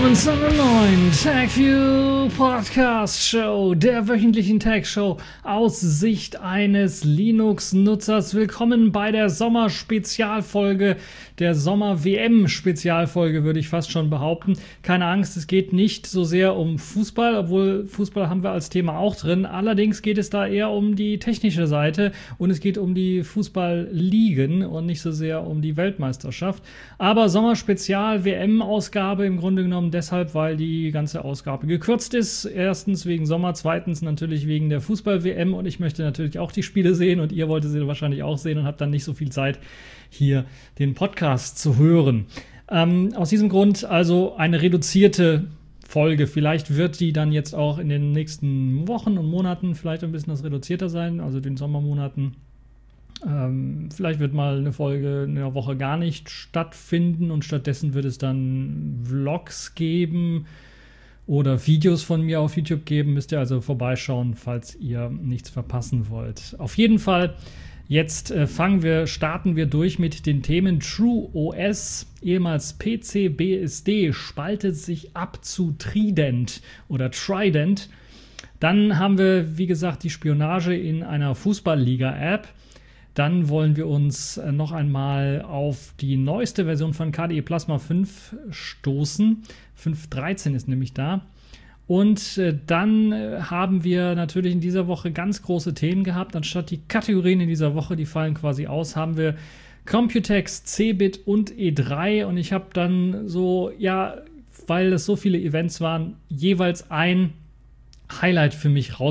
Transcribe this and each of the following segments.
willkommen zu einer neuen TechView Podcast Show, der wöchentlichen Tech Show aus Sicht eines Linux-Nutzers. Willkommen bei der Sommer-Spezialfolge, der Sommer-WM-Spezialfolge, würde ich fast schon behaupten. Keine Angst, es geht nicht so sehr um Fußball, obwohl Fußball haben wir als Thema auch drin. Allerdings geht es da eher um die technische Seite und es geht um die Fußball-Ligen und nicht so sehr um die Weltmeisterschaft. Aber Sommer-Spezial-WM-Ausgabe im Grunde genommen deshalb, weil die ganze Ausgabe gekürzt ist. Erstens wegen Sommer, zweitens natürlich wegen der Fußball-WM und ich möchte natürlich auch die Spiele sehen und ihr wolltet sie wahrscheinlich auch sehen und habt dann nicht so viel Zeit, hier den Podcast zu hören. Aus diesem Grund also eine reduzierte Folge. Vielleicht wird die dann jetzt auch in den nächsten Wochen und Monaten vielleicht ein bisschen reduzierter sein, also den Sommermonaten. Vielleicht wird mal eine Folge in der Woche gar nicht stattfinden und stattdessen wird es dann Vlogs geben oder Videos von mir auf YouTube geben. Müsst ihr also vorbeischauen, falls ihr nichts verpassen wollt. Auf jeden Fall, jetzt starten wir durch mit den Themen. TrueOS, ehemals PCBSD, spaltet sich ab zu Trident oder Trident. Dann haben wir, wie gesagt, die Spionage in einer Fußballliga-App. Dann wollen wir uns noch einmal auf die neueste Version von KDE Plasma 5 stoßen. 5.13 ist nämlich da. Und dann haben wir natürlich in dieser Woche ganz große Themen gehabt. Anstatt die Kategorien in dieser Woche, die fallen quasi aus, haben wir Computex, Cebit und E3. Und ich habe dann so, ja, weil es so viele Events waren, jeweils ein Highlight für mich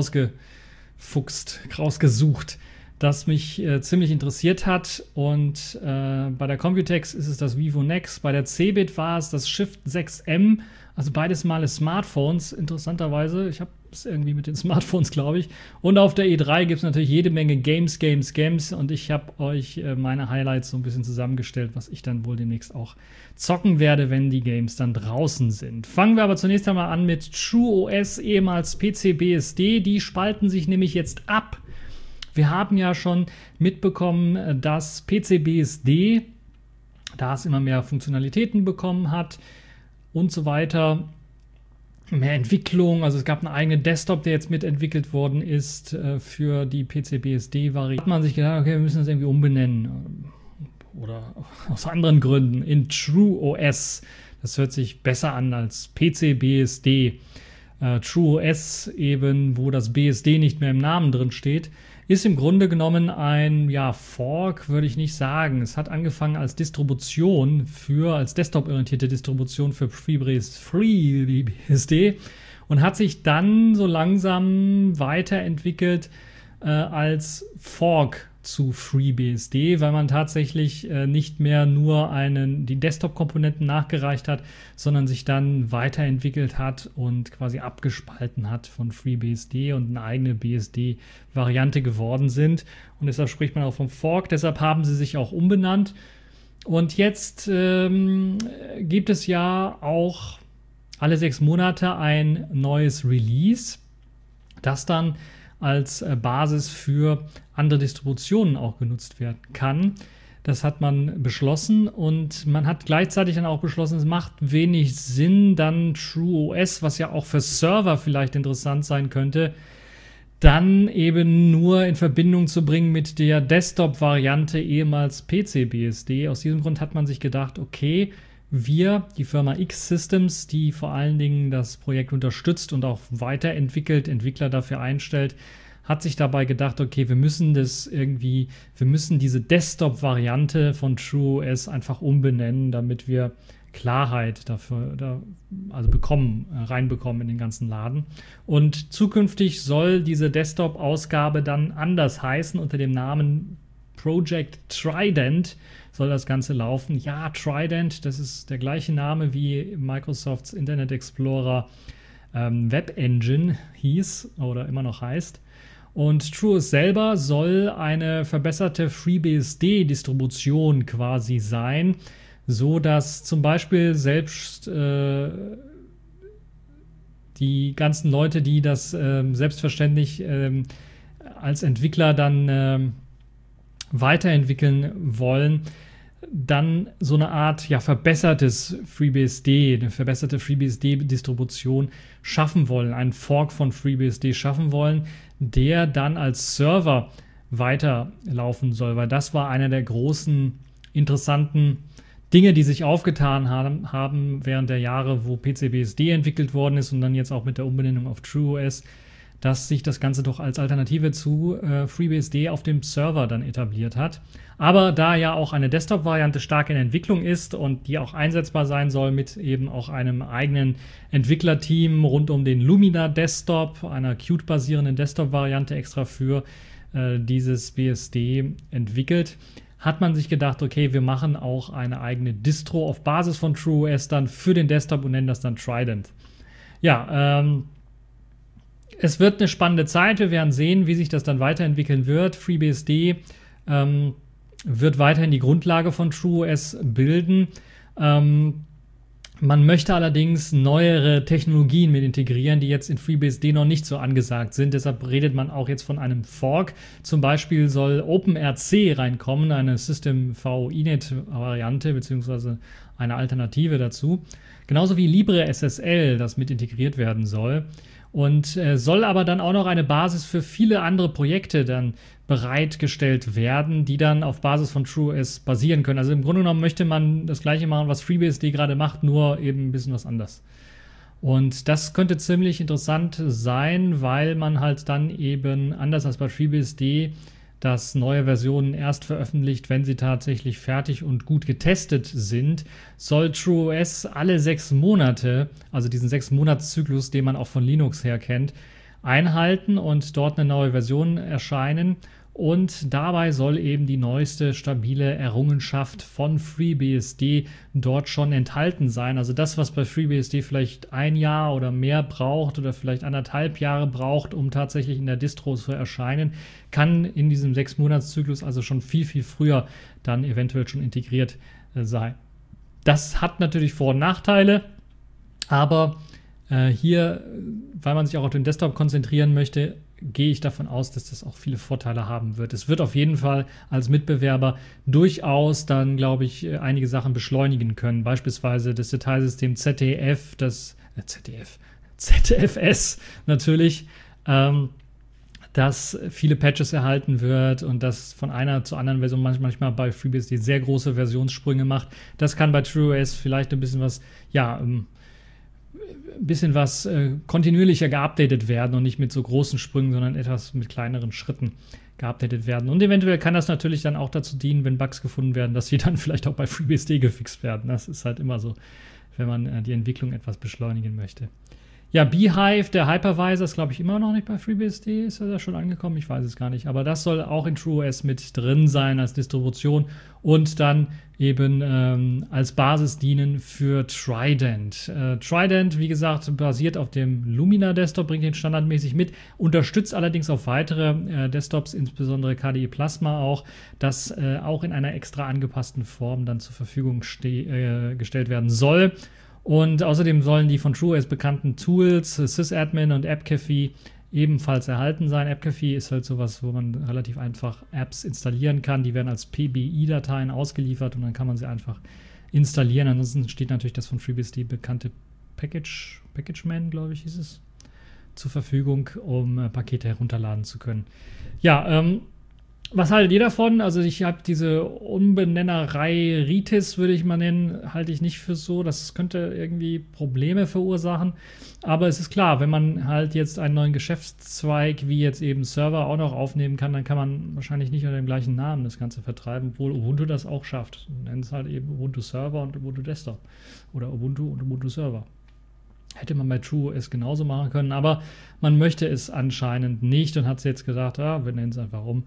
rausgesucht, das mich ziemlich interessiert hat. Und bei der Computex ist es das Vivo Nex, bei der Cebit war es das Shift 6M, also beides Male Smartphones, interessanterweise. Ich habe es irgendwie mit den Smartphones, glaube ich. Und auf der E3 gibt es natürlich jede Menge Games. Und ich habe euch meine Highlights so ein bisschen zusammengestellt, was ich dann wohl demnächst auch zocken werde, wenn die Games dann draußen sind. Fangen wir aber zunächst einmal an mit TrueOS, ehemals PCBSD. Die spalten sich nämlich jetzt ab. Wir haben ja schon mitbekommen, dass PCBSD, da es immer mehr Funktionalitäten bekommen hat und so weiter, mehr Entwicklung, also es gab einen eigenen Desktop, der jetzt mitentwickelt worden ist für die PCBSD-Variante. Hat man sich gedacht, okay, wir müssen das irgendwie umbenennen oder aus anderen Gründen in TrueOS. Das hört sich besser an als PCBSD. TrueOS eben, wo das BSD nicht mehr im Namen drin steht, ist im Grunde genommen ein Fork, würde ich nicht sagen. Es hat angefangen als Distribution als desktop-orientierte Distribution für FreeBSD und hat sich dann so langsam weiterentwickelt als Fork zu FreeBSD, weil man tatsächlich nicht mehr nur die Desktop-Komponenten nachgereicht hat, sondern sich dann weiterentwickelt hat und quasi abgespalten hat von FreeBSD und eine eigene BSD-Variante geworden sind. Und deshalb spricht man auch vom Fork, deshalb haben sie sich auch umbenannt. Und jetzt gibt es ja auch alle 6 Monate ein neues Release, das dann als Basis für andere Distributionen auch genutzt werden kann. Das hat man beschlossen und man hat gleichzeitig dann auch beschlossen, es macht wenig Sinn, dann TrueOS, was ja auch für Server vielleicht interessant sein könnte, dann eben nur in Verbindung zu bringen mit der Desktop-Variante ehemals PCBSD. Aus diesem Grund hat man sich gedacht, okay, die Firma X-Systems, die vor allen Dingen das Projekt unterstützt und auch weiterentwickelt, Entwickler dafür einstellt, hat sich dabei gedacht, okay, wir müssen diese Desktop-Variante von TrueOS einfach umbenennen, damit wir Klarheit dafür reinbekommen in den ganzen Laden. Und zukünftig soll diese Desktop-Ausgabe dann anders heißen, unter dem Namen Project Trident soll das Ganze laufen. Ja, Trident, das ist der gleiche Name wie Microsofts Internet Explorer Web Engine hieß oder immer noch heißt. Und TrueOS selber soll eine verbesserte FreeBSD-Distribution quasi sein, so dass zum Beispiel selbst die ganzen Leute, die das selbstverständlich als Entwickler dann weiterentwickeln wollen, dann so eine Art verbessertes FreeBSD, eine verbesserte FreeBSD-Distribution schaffen wollen, einen Fork von FreeBSD schaffen wollen, der dann als Server weiterlaufen soll, weil das war einer der großen, interessanten Dinge, die sich aufgetan haben während der Jahre, wo PCBSD entwickelt worden ist und dann jetzt auch mit der Umbenennung auf TrueOS, dass sich das Ganze doch als Alternative zu FreeBSD auf dem Server dann etabliert hat. Aber da ja auch eine Desktop-Variante stark in Entwicklung ist und die auch einsetzbar sein soll mit eben auch einem eigenen Entwicklerteam rund um den Lumina Desktop, einer Qt-basierenden Desktop-Variante extra für dieses BSD entwickelt, hat man sich gedacht, okay, wir machen auch eine eigene Distro auf Basis von TrueOS dann für den Desktop und nennen das dann Trident. Ja, es wird eine spannende Zeit. Wir werden sehen, wie sich das dann weiterentwickeln wird. FreeBSD wird weiterhin die Grundlage von TrueOS bilden. Man möchte allerdings neuere Technologien mit integrieren, die jetzt in FreeBSD noch nicht so angesagt sind. Deshalb redet man auch jetzt von einem Fork. Zum Beispiel soll OpenRC reinkommen, eine System-V-Inet-Variante beziehungsweise eine Alternative dazu. Genauso wie LibreSSL, das mit integriert werden soll. Und soll aber dann auch noch eine Basis für viele andere Projekte dann bereitgestellt werden, die dann auf Basis von TrueOS basieren können. Also im Grunde genommen möchte man das gleiche machen, was FreeBSD gerade macht, nur eben ein bisschen was anders. Und das könnte ziemlich interessant sein, weil man halt dann eben, anders als bei FreeBSD, dass neue Versionen erst veröffentlicht, wenn sie tatsächlich fertig und gut getestet sind, soll TrueOS alle 6 Monate, also diesen 6-Monats-Zyklus, den man auch von Linux her kennt, einhalten und dort eine neue Version erscheinen. Und dabei soll eben die neueste stabile Errungenschaft von FreeBSD dort schon enthalten sein. Also das, was bei FreeBSD vielleicht 1 Jahr oder mehr braucht oder vielleicht 1,5 Jahre braucht, um tatsächlich in der Distro zu erscheinen, kann in diesem 6-Monats-Zyklus also schon viel, viel früher dann eventuell schon integriert sein. Das hat natürlich Vor- und Nachteile, aber hier, weil man sich auch auf den Desktop konzentrieren möchte, gehe ich davon aus, dass das auch viele Vorteile haben wird. Es wird auf jeden Fall als Mitbewerber durchaus dann, glaube ich, einige Sachen beschleunigen können. Beispielsweise das Dateisystem ZFS natürlich, dass viele Patches erhalten wird und das von einer zur anderen Version manchmal bei FreeBSD sehr große Versionssprünge macht. Das kann bei TrueOS vielleicht ein bisschen was kontinuierlicher geupdatet werden und nicht mit so großen Sprüngen, sondern etwas mit kleineren Schritten geupdatet werden. Und eventuell kann das natürlich dann auch dazu dienen, wenn Bugs gefunden werden, dass sie dann vielleicht auch bei FreeBSD gefixt werden. Das ist halt immer so, wenn man die Entwicklung etwas beschleunigen möchte. Ja, Beehive, der Hypervisor, ist, glaube ich, immer noch nicht bei FreeBSD. Ist er da schon angekommen? Ich weiß es gar nicht. Aber das soll auch in TrueOS mit drin sein als Distribution und dann eben als Basis dienen für Trident. Trident, wie gesagt, basiert auf dem Lumina Desktop, bringt den standardmäßig mit, unterstützt allerdings auch weitere Desktops, insbesondere KDE Plasma auch, das auch in einer extra angepassten Form dann zur Verfügung gestellt werden soll. Und außerdem sollen die von TrueOS bekannten Tools, sysadmin und AppCafe, ebenfalls erhalten sein. AppCafe ist halt sowas, wo man relativ einfach Apps installieren kann. Die werden als PBI-Dateien ausgeliefert und dann kann man sie einfach installieren. Ansonsten steht natürlich das von FreeBSD bekannte Packageman, glaube ich, hieß es, zur Verfügung, um Pakete herunterladen zu können. Ja, was haltet ihr davon? Also ich habe diese Umbenennerei Ritis, würde ich mal nennen, halte ich nicht für so. Das könnte irgendwie Probleme verursachen. Aber es ist klar, wenn man halt jetzt einen neuen Geschäftszweig wie jetzt eben Server auch noch aufnehmen kann, dann kann man wahrscheinlich nicht unter dem gleichen Namen das Ganze vertreiben, obwohl Ubuntu das auch schafft. Nennen es halt eben Ubuntu Server und Ubuntu Desktop. Oder Ubuntu und Ubuntu Server. Hätte man bei TrueOS genauso machen können, aber man möchte es anscheinend nicht und hat jetzt gesagt, wir nennen es einfach um.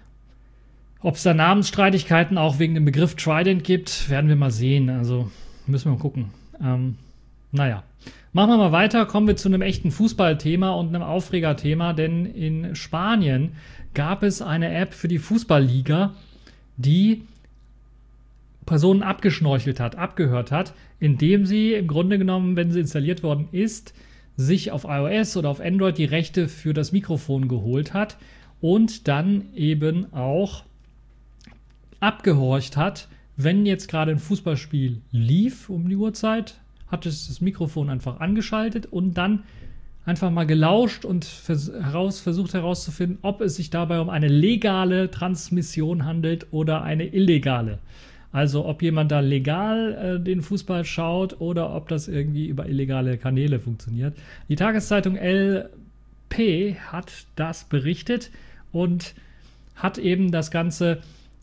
Ob es da Namensstreitigkeiten auch wegen dem Begriff Trident gibt, werden wir mal sehen. Also müssen wir mal gucken. Naja, machen wir mal weiter. Kommen wir zu einem echten Fußballthema und einem Aufregerthema, denn in Spanien gab es eine App für die Fußballliga, die Personen abgehört hat, indem sie im Grunde genommen, wenn sie installiert worden ist, sich auf iOS oder auf Android die Rechte für das Mikrofon geholt hat und dann eben auch abgehorcht hat, wenn jetzt gerade ein Fußballspiel lief um die Uhrzeit, hat es das Mikrofon einfach angeschaltet und dann einfach mal gelauscht und versucht herauszufinden, ob es sich dabei um eine legale Transmission handelt oder eine illegale. Also ob jemand da legal den Fußball schaut oder ob das irgendwie über illegale Kanäle funktioniert. Die Tageszeitung LP hat das berichtet und hat eben das ganze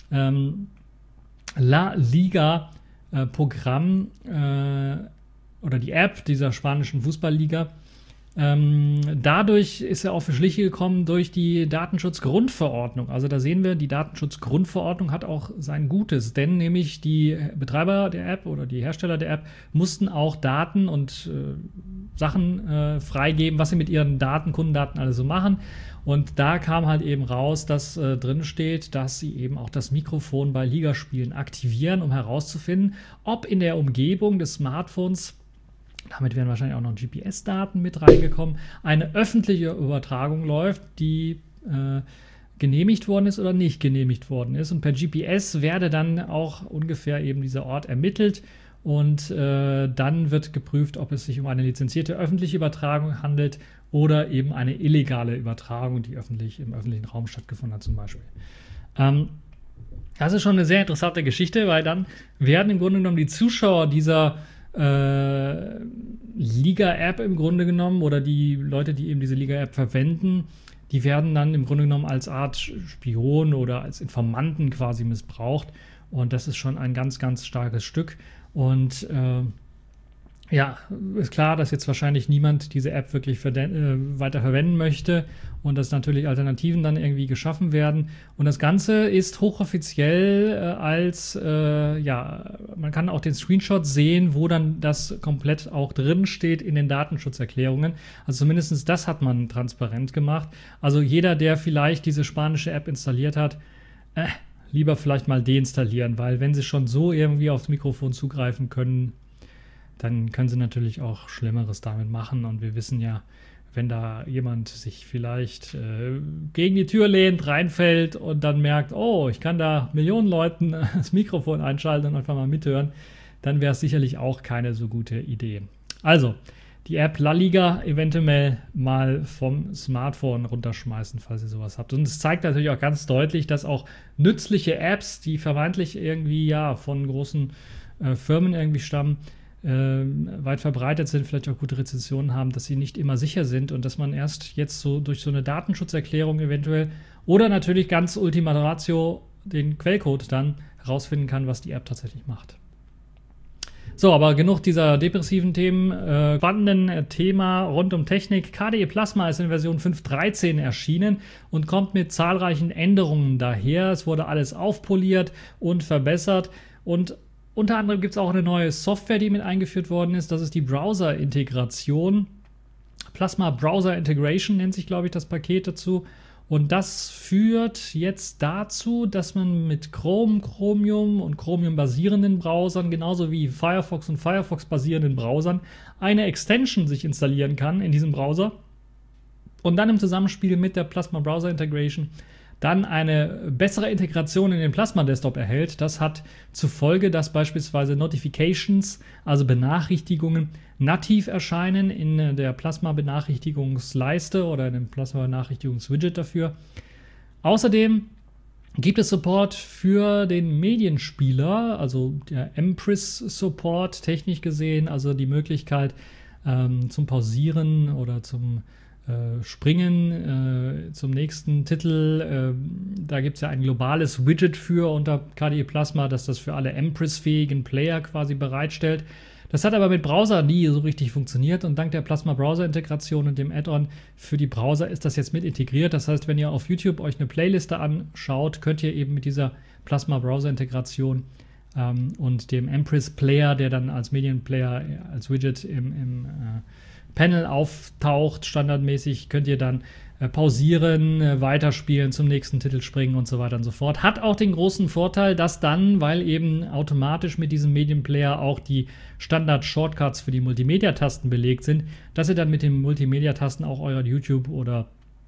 La Liga Programm oder die App dieser spanischen Fußballliga. Dadurch ist er auf die Schliche gekommen durch die Datenschutzgrundverordnung. Also da sehen wir, die Datenschutzgrundverordnung hat auch sein Gutes, denn nämlich die Betreiber der App oder die Hersteller der App mussten auch Daten und Sachen freigeben, was sie mit ihren Daten, Kundendaten alles so machen. Und da kam halt eben raus, dass drin steht, dass sie eben auch das Mikrofon bei Ligaspielen aktivieren, um herauszufinden, ob in der Umgebung des Smartphones, damit wären wahrscheinlich auch noch GPS-Daten mit reingekommen, eine öffentliche Übertragung läuft, die genehmigt worden ist oder nicht genehmigt worden ist. Und per GPS werde dann auch ungefähr eben dieser Ort ermittelt und dann wird geprüft, ob es sich um eine lizenzierte öffentliche Übertragung handelt oder eben eine illegale Übertragung, die im öffentlichen Raum stattgefunden hat zum Beispiel. Das ist schon eine sehr interessante Geschichte, weil dann werden im Grunde genommen die Zuschauer dieser Liga-App im Grunde genommen oder die Leute, die eben diese Liga-App verwenden, die werden dann im Grunde genommen als Art Spion oder als Informanten quasi missbraucht. Und das ist schon ein ganz, ganz starkes Stück. Und ja, ist klar, dass jetzt wahrscheinlich niemand diese App wirklich weiter verwenden möchte und dass natürlich Alternativen dann irgendwie geschaffen werden. Und das Ganze ist hochoffiziell man kann auch den Screenshot sehen, wo dann das komplett auch drin steht in den Datenschutzerklärungen. Also zumindest das hat man transparent gemacht. Also jeder, der vielleicht diese spanische App installiert hat, lieber vielleicht mal deinstallieren, weil wenn sie schon so irgendwie aufs Mikrofon zugreifen können, dann können sie natürlich auch Schlimmeres damit machen. Und wir wissen ja, wenn da jemand sich vielleicht gegen die Tür lehnt, reinfällt und dann merkt, oh, ich kann da Millionen Leuten das Mikrofon einschalten und einfach mal mithören, dann wäre es sicherlich auch keine so gute Idee. Also, die App La Liga eventuell mal vom Smartphone runterschmeißen, falls ihr sowas habt. Und es zeigt natürlich auch ganz deutlich, dass auch nützliche Apps, die vermeintlich irgendwie von großen Firmen irgendwie stammen, weit verbreitet sind, vielleicht auch gute Rezensionen haben, dass sie nicht immer sicher sind und dass man erst jetzt so durch so eine Datenschutzerklärung eventuell oder natürlich ganz Ultima Ratio den Quellcode dann herausfinden kann, was die App tatsächlich macht. So, aber genug dieser depressiven Themen. Spannenden Thema rund um Technik. KDE Plasma ist in Version 5.13 erschienen und kommt mit zahlreichen Änderungen daher. Es wurde alles aufpoliert und verbessert und unter anderem gibt es auch eine neue Software, die mit eingeführt worden ist. Das ist die Browser-Integration. Plasma Browser Integration nennt sich, glaube ich, das Paket dazu. Und das führt jetzt dazu, dass man mit Chrome, Chromium und Chromium-basierenden Browsern, genauso wie Firefox und Firefox-basierenden Browsern, eine Extension sich installieren kann in diesem Browser. Und dann im Zusammenspiel mit der Plasma Browser Integration dann eine bessere Integration in den Plasma Desktop erhält. Das hat zur Folge, dass beispielsweise Notifications, also Benachrichtigungen, nativ erscheinen in der Plasma Benachrichtigungsleiste oder in dem Plasma Benachrichtigungswidget dafür. Außerdem gibt es Support für den Medienspieler, also der Empress-Support technisch gesehen, also die Möglichkeit zum Pausieren oder zum Springen zum nächsten Titel. Da gibt es ja ein globales Widget für unter KDE Plasma, das das für alle Empress-fähigen Player quasi bereitstellt. Das hat aber mit Browser nie so richtig funktioniert und dank der Plasma Browser Integration und dem Add-on für die Browser ist das jetzt mit integriert. Das heißt, wenn ihr auf YouTube euch eine Playliste anschaut, könnt ihr eben mit dieser Plasma Browser Integration und dem Empress Player, der dann als Medienplayer, als Widget im Panel auftaucht, standardmäßig, könnt ihr dann pausieren, weiterspielen, zum nächsten Titel springen und so weiter und so fort. Hat auch den großen Vorteil, dass dann, weil eben automatisch mit diesem Medienplayer auch die Standard-Shortcuts für die Multimedia-Tasten belegt sind, dass ihr dann mit den Multimedia-Tasten auch euer YouTube oder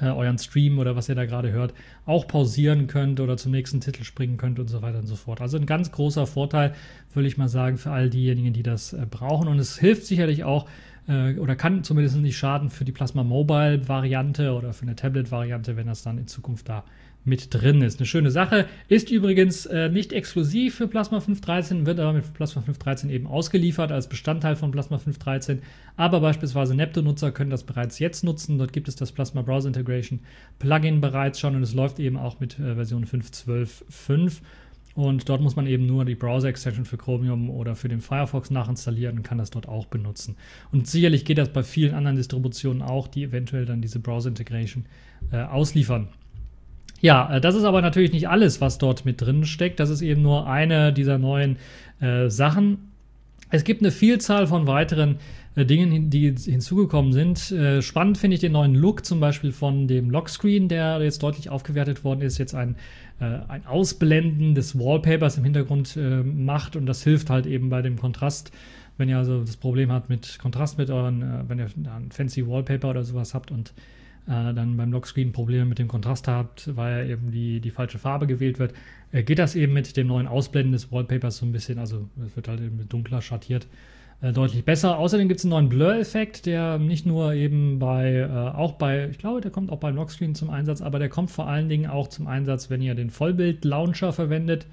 euren Stream oder was ihr da gerade hört, auch pausieren könnt oder zum nächsten Titel springen könnt und so weiter und so fort. Also ein ganz großer Vorteil, würde ich mal sagen, für all diejenigen, die das brauchen. Und es hilft sicherlich auch oder kann zumindest nicht schaden für die Plasma Mobile Variante oder für eine Tablet Variante, wenn das dann in Zukunft da mit drin ist. Eine schöne Sache. Ist übrigens nicht exklusiv für Plasma 5.13, wird aber mit Plasma 5.13 eben ausgeliefert als Bestandteil von Plasma 5.13. Aber beispielsweise Neptune-Nutzer können das bereits jetzt nutzen. Dort gibt es das Plasma Browser Integration Plugin bereits schon und es läuft eben auch mit Version 5.12.5. Und dort muss man eben nur die Browser-Extension für Chromium oder für den Firefox nachinstallieren und kann das dort auch benutzen. Und sicherlich geht das bei vielen anderen Distributionen auch, die eventuell dann diese Browser-Integration ausliefern. Ja, das ist aber natürlich nicht alles, was dort mit drin steckt. Das ist eben nur eine dieser neuen Sachen. Es gibt eine Vielzahl von weiteren Dingen, die hinzugekommen sind. Spannend finde ich den neuen Look zum Beispiel von dem Lockscreen, der jetzt deutlich aufgewertet worden ist. Jetzt ein Ausblenden des Wallpapers im Hintergrund macht und das hilft halt eben bei dem Kontrast. Wenn ihr also das Problem habt mit Kontrast mit euren, wenn ihr ein fancy Wallpaper oder sowas habt und dann beim Lockscreen Probleme mit dem Kontrast habt, weil eben die falsche Farbe gewählt wird, geht das eben mit dem neuen Ausblenden des Wallpapers so ein bisschen, also es wird halt eben dunkler schattiert, deutlich besser. Außerdem gibt es einen neuen Blur-Effekt, der nicht nur eben ich glaube, der kommt auch beim Lockscreen zum Einsatz, aber der kommt vor allen Dingen auch zum Einsatz, wenn ihr den Vollbild-Launcher verwendet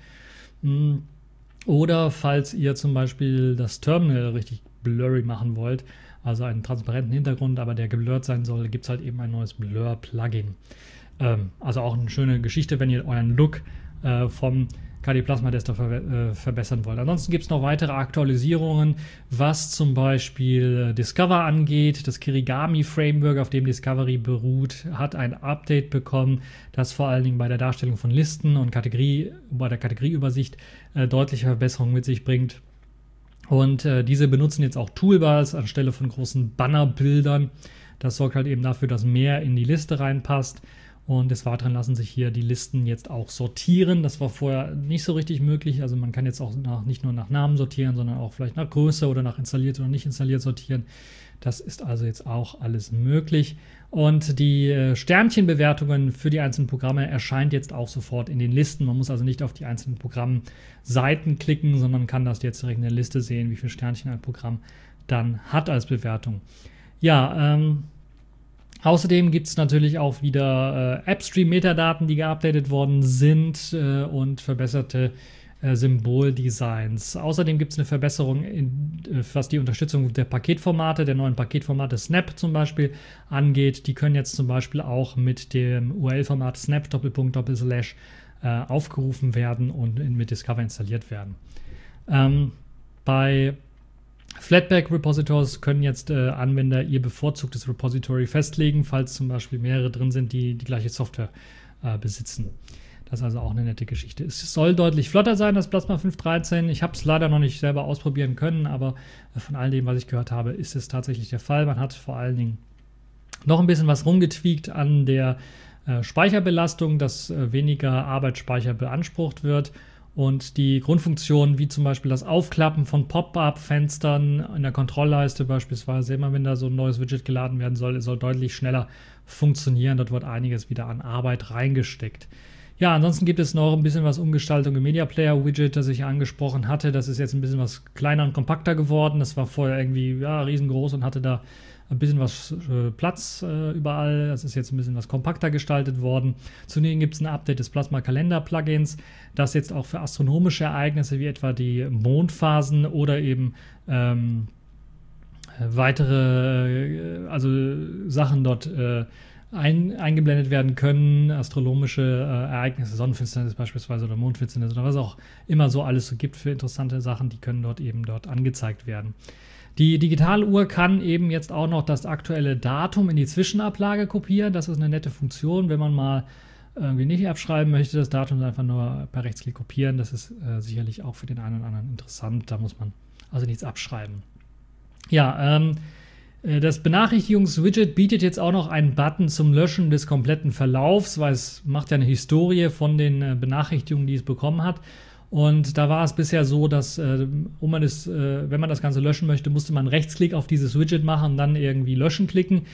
oder falls ihr zum Beispiel das Terminal richtig blurry machen wollt, also einen transparenten Hintergrund, aber der geblurrt sein soll, gibt es halt eben ein neues Blur-Plugin. Also auch eine schöne Geschichte, wenn ihr euren Look vom KDE Plasma Desktop verbessern wollt. Ansonsten gibt es noch weitere Aktualisierungen, was zum Beispiel Discover angeht. Das Kirigami Framework, auf dem Discovery beruht, hat ein Update bekommen, das vor allen Dingen bei der Darstellung von Listen und bei der Kategorieübersicht deutliche Verbesserungen mit sich bringt. Und diese benutzen jetzt auch Toolbars anstelle von großen Bannerbildern. Das sorgt halt eben dafür, dass mehr in die Liste reinpasst. Und des Weiteren lassen sich hier die Listen jetzt auch sortieren. Das war vorher nicht so richtig möglich. Also man kann jetzt auch nicht nur nach Namen sortieren, sondern auch vielleicht nach Größe oder nach installiert oder nicht installiert sortieren. Das ist also jetzt auch alles möglich. Und die Sternchenbewertungen für die einzelnen Programme erscheint jetzt auch sofort in den Listen. Man muss also nicht auf die einzelnen Programmseiten klicken, sondern kann das jetzt direkt in der Liste sehen, wie viele Sternchen ein Programm dann hat als Bewertung. Ja, außerdem gibt es natürlich auch wieder AppStream-Metadaten, die geupdatet worden sind und verbesserte Symboldesigns. Außerdem gibt es eine Verbesserung, was die Unterstützung der Paketformate, der neuen Paketformate Snap zum Beispiel angeht. Die können jetzt zum Beispiel auch mit dem URL-Format Snap // aufgerufen werden und mit Discover installiert werden. Bei Flatpak Repositories können jetzt Anwender ihr bevorzugtes Repository festlegen, falls zum Beispiel mehrere drin sind, die die gleiche Software besitzen. Das ist also auch eine nette Geschichte. Es soll deutlich flotter sein, das Plasma 5.13. Ich habe es leider noch nicht selber ausprobieren können, aber von all dem, was ich gehört habe, ist es tatsächlich der Fall. Man hat vor allen Dingen noch ein bisschen was rumgetweakt an der Speicherbelastung, dass weniger Arbeitsspeicher beansprucht wird. Und die Grundfunktionen, wie zum Beispiel das Aufklappen von Pop-up-Fenstern in der Kontrollleiste beispielsweise, immer wenn da so ein neues Widget geladen werden soll, soll deutlich schneller funktionieren. Dort wird einiges wieder an Arbeit reingesteckt. Ja, ansonsten gibt es noch ein bisschen was Umgestaltung im Media Player Widget, das ich angesprochen hatte. Das ist jetzt ein bisschen was kleiner und kompakter geworden. Das war vorher irgendwie riesengroß und hatte da ein bisschen was Platz überall. Das ist jetzt ein bisschen was kompakter gestaltet worden. Zudem gibt es ein Update des Plasma Kalender Plugins, das jetzt auch für astronomische Ereignisse wie etwa die Mondphasen oder eben weitere Sachen dort eingeblendet werden können, astronomische Ereignisse, Sonnenfinsternis beispielsweise oder Mondfinsternis oder was auch immer so alles so gibt für interessante Sachen, die können dort angezeigt werden. Die Digitaluhr kann eben jetzt auch noch das aktuelle Datum in die Zwischenablage kopieren. Das ist eine nette Funktion, wenn man mal irgendwie nicht abschreiben möchte, das Datum einfach nur per Rechtsklick kopieren. Das ist sicherlich auch für den einen oder anderen interessant. Da muss man also nichts abschreiben. Ja, das Benachrichtigungswidget bietet jetzt auch noch einen Button zum Löschen des kompletten Verlaufs, weil es macht ja eine Historie von den Benachrichtigungen, die es bekommen hat. Und da war es bisher so, dass wenn man das Ganze löschen möchte, musste man einen Rechtsklick auf dieses Widget machen und dann irgendwie löschen klicken.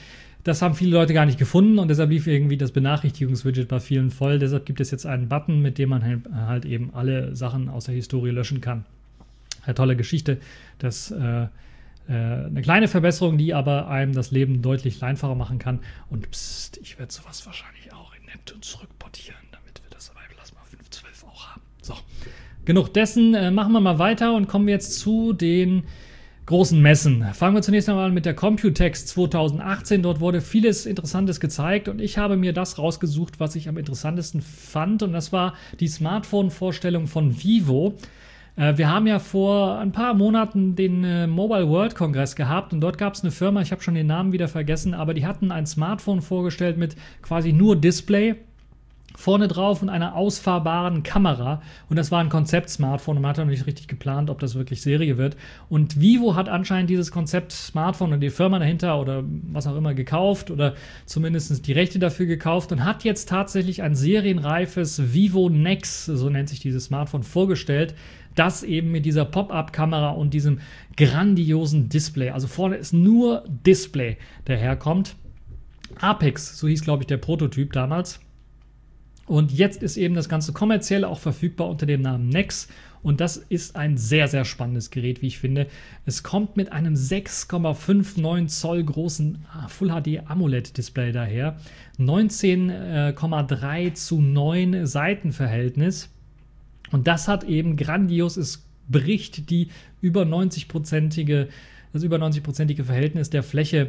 das haben viele Leute gar nicht gefunden und deshalb lief irgendwie das Benachrichtigungswidget bei vielen voll. Deshalb gibt es jetzt einen Button, mit dem man halt eben alle Sachen aus der Historie löschen kann. Eine tolle Geschichte. Das eine kleine Verbesserung, die aber einem das Leben deutlich einfacher machen kann. Und pst, ich werde sowas wahrscheinlich auch in Neptune zurückportieren, damit wir das Survival Plasma 5.12 auch haben. So, genug dessen. Machen wir mal weiter und kommen jetzt zu den großen Messen. Fangen wir zunächst einmal mit der Computex 2018. Dort wurde vieles Interessantes gezeigt und ich habe mir das rausgesucht, was ich am interessantesten fand. Und das war die Smartphone-Vorstellung von Vivo. Wir haben ja vor ein paar Monaten den Mobile World Congress gehabt und dort gab es eine Firma, ich habe schon den Namen wieder vergessen, aber die hatten ein Smartphone vorgestellt mit quasi nur Display vorne drauf und einer ausfahrbaren Kamera. Und das war ein Konzept-Smartphone und man hat noch nicht richtig geplant, ob das wirklich Serie wird. Und Vivo hat anscheinend dieses Konzept-Smartphone und die Firma dahinter oder was auch immer gekauft oder zumindest die Rechte dafür gekauft und hat jetzt tatsächlich ein serienreifes Vivo Nex, so nennt sich dieses Smartphone, vorgestellt, das eben mit dieser Pop-Up-Kamera und diesem grandiosen Display, also vorne ist nur Display, daherkommt. Apex, so hieß glaube ich der Prototyp damals. Und jetzt ist eben das Ganze kommerziell auch verfügbar unter dem Namen Nex. Und das ist ein sehr, sehr spannendes Gerät, wie ich finde. Es kommt mit einem 6,59 Zoll großen Full HD AMOLED-Display daher. 19,3:9 Seitenverhältnis. Und das hat eben grandios, es bricht die das über 90-prozentige Verhältnis der Fläche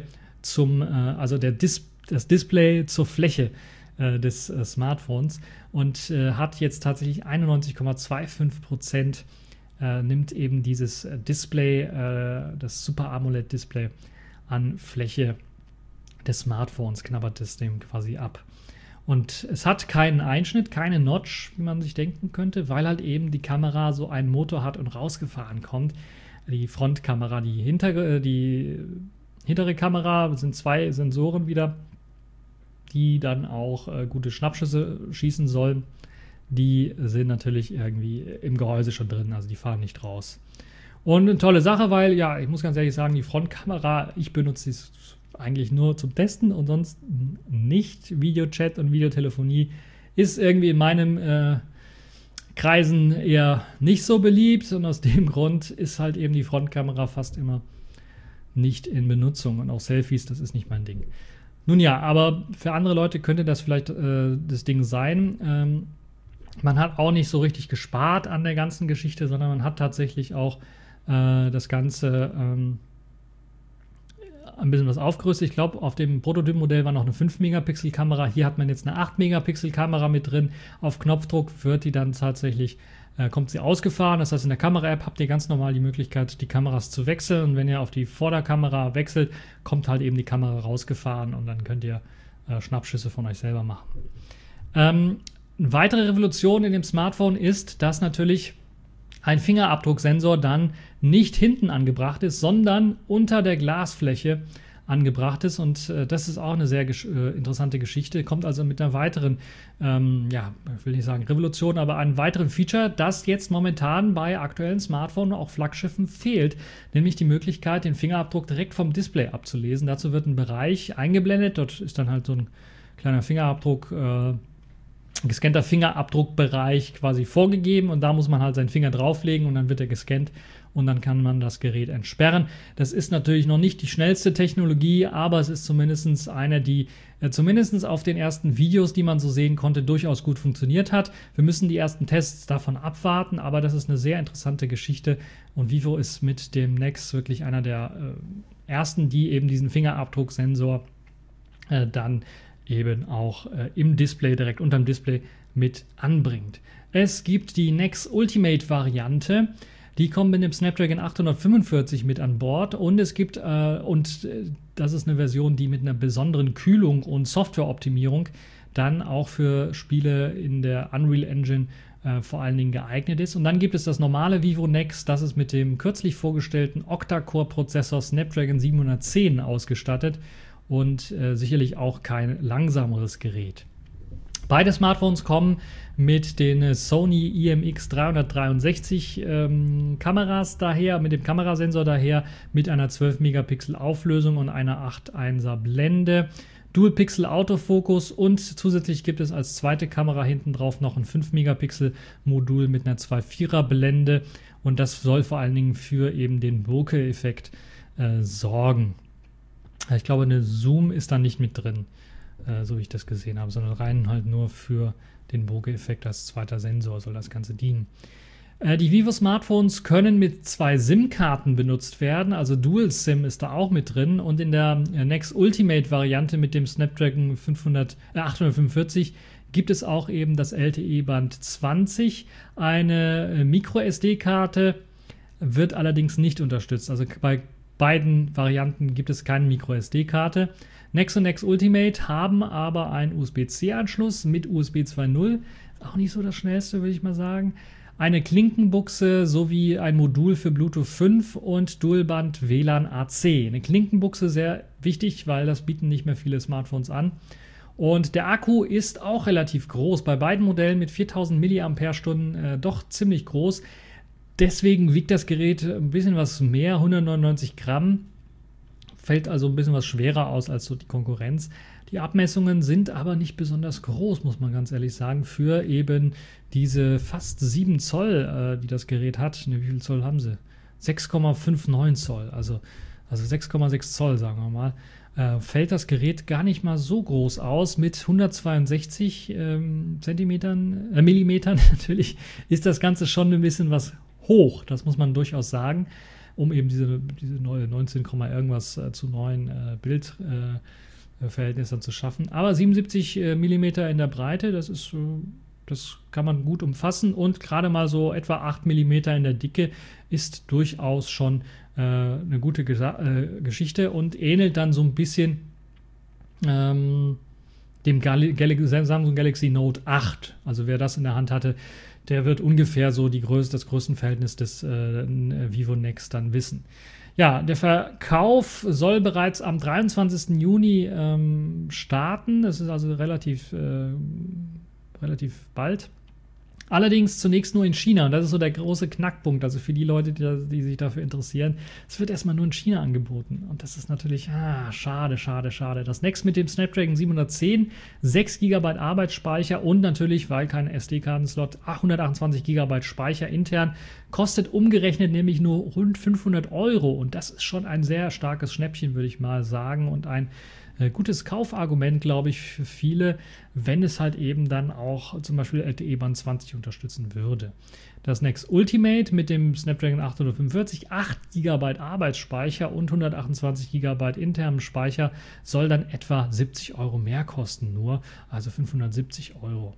das Display zur Fläche des Smartphones und hat jetzt tatsächlich 91,25% nimmt eben dieses Display, das Super AMOLED Display an Fläche des Smartphones, knabbert es dem quasi ab. Und es hat keinen Einschnitt, keine Notch, wie man sich denken könnte, weil halt eben die Kamera so einen Motor hat und rausgefahren kommt. Die Frontkamera, die hintere Kamera sind 2 Sensoren wieder, die dann auch gute Schnappschüsse schießen sollen. Die sind natürlich irgendwie im Gehäuse schon drin, also die fahren nicht raus. Und eine tolle Sache, weil, ja, ich muss ganz ehrlich sagen, die Frontkamera, ich benutze sie eigentlich nur zum Testen und sonst nicht. Videochat und Videotelefonie ist irgendwie in meinen Kreisen eher nicht so beliebt und aus dem Grund ist halt eben die Frontkamera fast immer nicht in Benutzung und auch Selfies, das ist nicht mein Ding. Nun ja, aber für andere Leute könnte das vielleicht das Ding sein. Man hat auch nicht so richtig gespart an der ganzen Geschichte, sondern man hat tatsächlich auch das Ganze ein bisschen was aufgerüstet. Ich glaube, auf dem Prototypenmodell war noch eine 5-Megapixel-Kamera. Hier hat man jetzt eine 8-Megapixel-Kamera mit drin. Auf Knopfdruck wird die dann tatsächlich, kommt sie ausgefahren. Das heißt, in der Kamera-App habt ihr ganz normal die Möglichkeit, die Kameras zu wechseln. Und wenn ihr auf die Vorderkamera wechselt, kommt halt eben die Kamera rausgefahren und dann könnt ihr Schnappschüsse von euch selber machen. Eine weitere Revolution in dem Smartphone ist, dass natürlich ein Fingerabdrucksensor dann nicht hinten angebracht ist, sondern unter der Glasfläche angebracht ist. Und das ist auch eine sehr interessante Geschichte. Kommt also mit einer weiteren, ich will nicht sagen Revolution, aber einem weiteren Feature, das jetzt momentan bei aktuellen Smartphones, auch Flaggschiffen, fehlt. Nämlich die Möglichkeit, den Fingerabdruck direkt vom Display abzulesen. Dazu wird ein Bereich eingeblendet. Dort ist dann halt so ein kleiner Fingerabdruck, gescannter Fingerabdruckbereich quasi vorgegeben und da muss man halt seinen Finger drauflegen und dann wird er gescannt und dann kann man das Gerät entsperren. Das ist natürlich noch nicht die schnellste Technologie, aber es ist zumindest eine, die zumindest auf den ersten Videos, die man so sehen konnte, durchaus gut funktioniert hat. Wir müssen die ersten Tests davon abwarten, aber das ist eine sehr interessante Geschichte und Vivo ist mit dem Nex wirklich einer der ersten, die eben diesen Fingerabdrucksensor dann eben auch im Display, direkt unterm Display mit anbringt. Es gibt die Nex Ultimate Variante, die kommt mit dem Snapdragon 845 mit an Bord und es gibt, das ist eine Version, die mit einer besonderen Kühlung und Softwareoptimierung dann auch für Spiele in der Unreal Engine vor allen Dingen geeignet ist. Und dann gibt es das normale Vivo Nex, das ist mit dem kürzlich vorgestellten Octa-Core-Prozessor Snapdragon 710 ausgestattet und sicherlich auch kein langsameres Gerät. Beide Smartphones kommen mit den Sony IMX363 Kameras daher, mit dem Kamerasensor daher, mit einer 12 Megapixel Auflösung und einer 8:1er Blende. Dual Pixel Autofokus und zusätzlich gibt es als zweite Kamera hinten drauf noch ein 5 Megapixel Modul mit einer 2,4er Blende und das soll vor allen Dingen für eben den Bokeh-Effekt sorgen. Ich glaube, eine Zoom ist da nicht mit drin, so wie ich das gesehen habe, sondern rein halt nur für den Bokeh-Effekt als zweiter Sensor soll das Ganze dienen. Die Vivo-Smartphones können mit 2 SIM-Karten benutzt werden, also Dual-SIM ist da auch mit drin und in der Next Ultimate-Variante mit dem Snapdragon 845 gibt es auch eben das LTE-Band 20. Eine Micro-SD-Karte wird allerdings nicht unterstützt, also bei beiden Varianten gibt es keine Micro-SD-Karte. Next und Next Ultimate haben aber einen USB-C-Anschluss mit USB 2.0, auch nicht so das schnellste, würde ich mal sagen. Eine Klinkenbuchse sowie ein Modul für Bluetooth 5 und Dualband WLAN AC. Eine Klinkenbuchse sehr wichtig, weil das bieten nicht mehr viele Smartphones an. Und der Akku ist auch relativ groß, bei beiden Modellen mit 4000 mAh doch ziemlich groß. Deswegen wiegt das Gerät ein bisschen was mehr, 199 Gramm. Fällt also ein bisschen was schwerer aus als so die Konkurrenz. Die Abmessungen sind aber nicht besonders groß, muss man ganz ehrlich sagen, für eben diese fast 7 Zoll, die das Gerät hat. Ne, wie viel Zoll haben sie? 6,59 Zoll, also 6,6 Zoll, sagen wir mal. Fällt das Gerät gar nicht mal so groß aus. Mit 162 Millimetern natürlich ist das Ganze schon ein bisschen was hoch, das muss man durchaus sagen, um eben diese neue 19, irgendwas zu neuen Bildverhältnissen zu schaffen. Aber 77 mm in der Breite, das kann man gut umfassen und gerade mal so etwa 8 mm in der Dicke ist durchaus schon eine gute Geschichte und ähnelt dann so ein bisschen dem Samsung Galaxy Note 8. Also wer das in der Hand hatte, der wird ungefähr so das Größenverhältnis des Vivo Next dann wissen. Ja, der Verkauf soll bereits am 23. Juni starten. Das ist also relativ bald. Allerdings zunächst nur in China. Und das ist so der große Knackpunkt. Also für die Leute, die sich dafür interessieren. Es wird erstmal nur in China angeboten. Und das ist natürlich schade. Das Next mit dem Snapdragon 710, 6 GB Arbeitsspeicher und natürlich, weil kein SD-Kartenslot, 128 GB Speicher intern, kostet umgerechnet nämlich nur rund 500 Euro. Und das ist schon ein sehr starkes Schnäppchen, würde ich mal sagen. Und ein gutes Kaufargument, glaube ich, für viele, wenn es halt eben dann auch zum Beispiel LTE-Band 20 unterstützen würde. Das Next Ultimate mit dem Snapdragon 845, 8 GB Arbeitsspeicher und 128 GB internem Speicher soll dann etwa 70 Euro mehr kosten nur, also 570 Euro.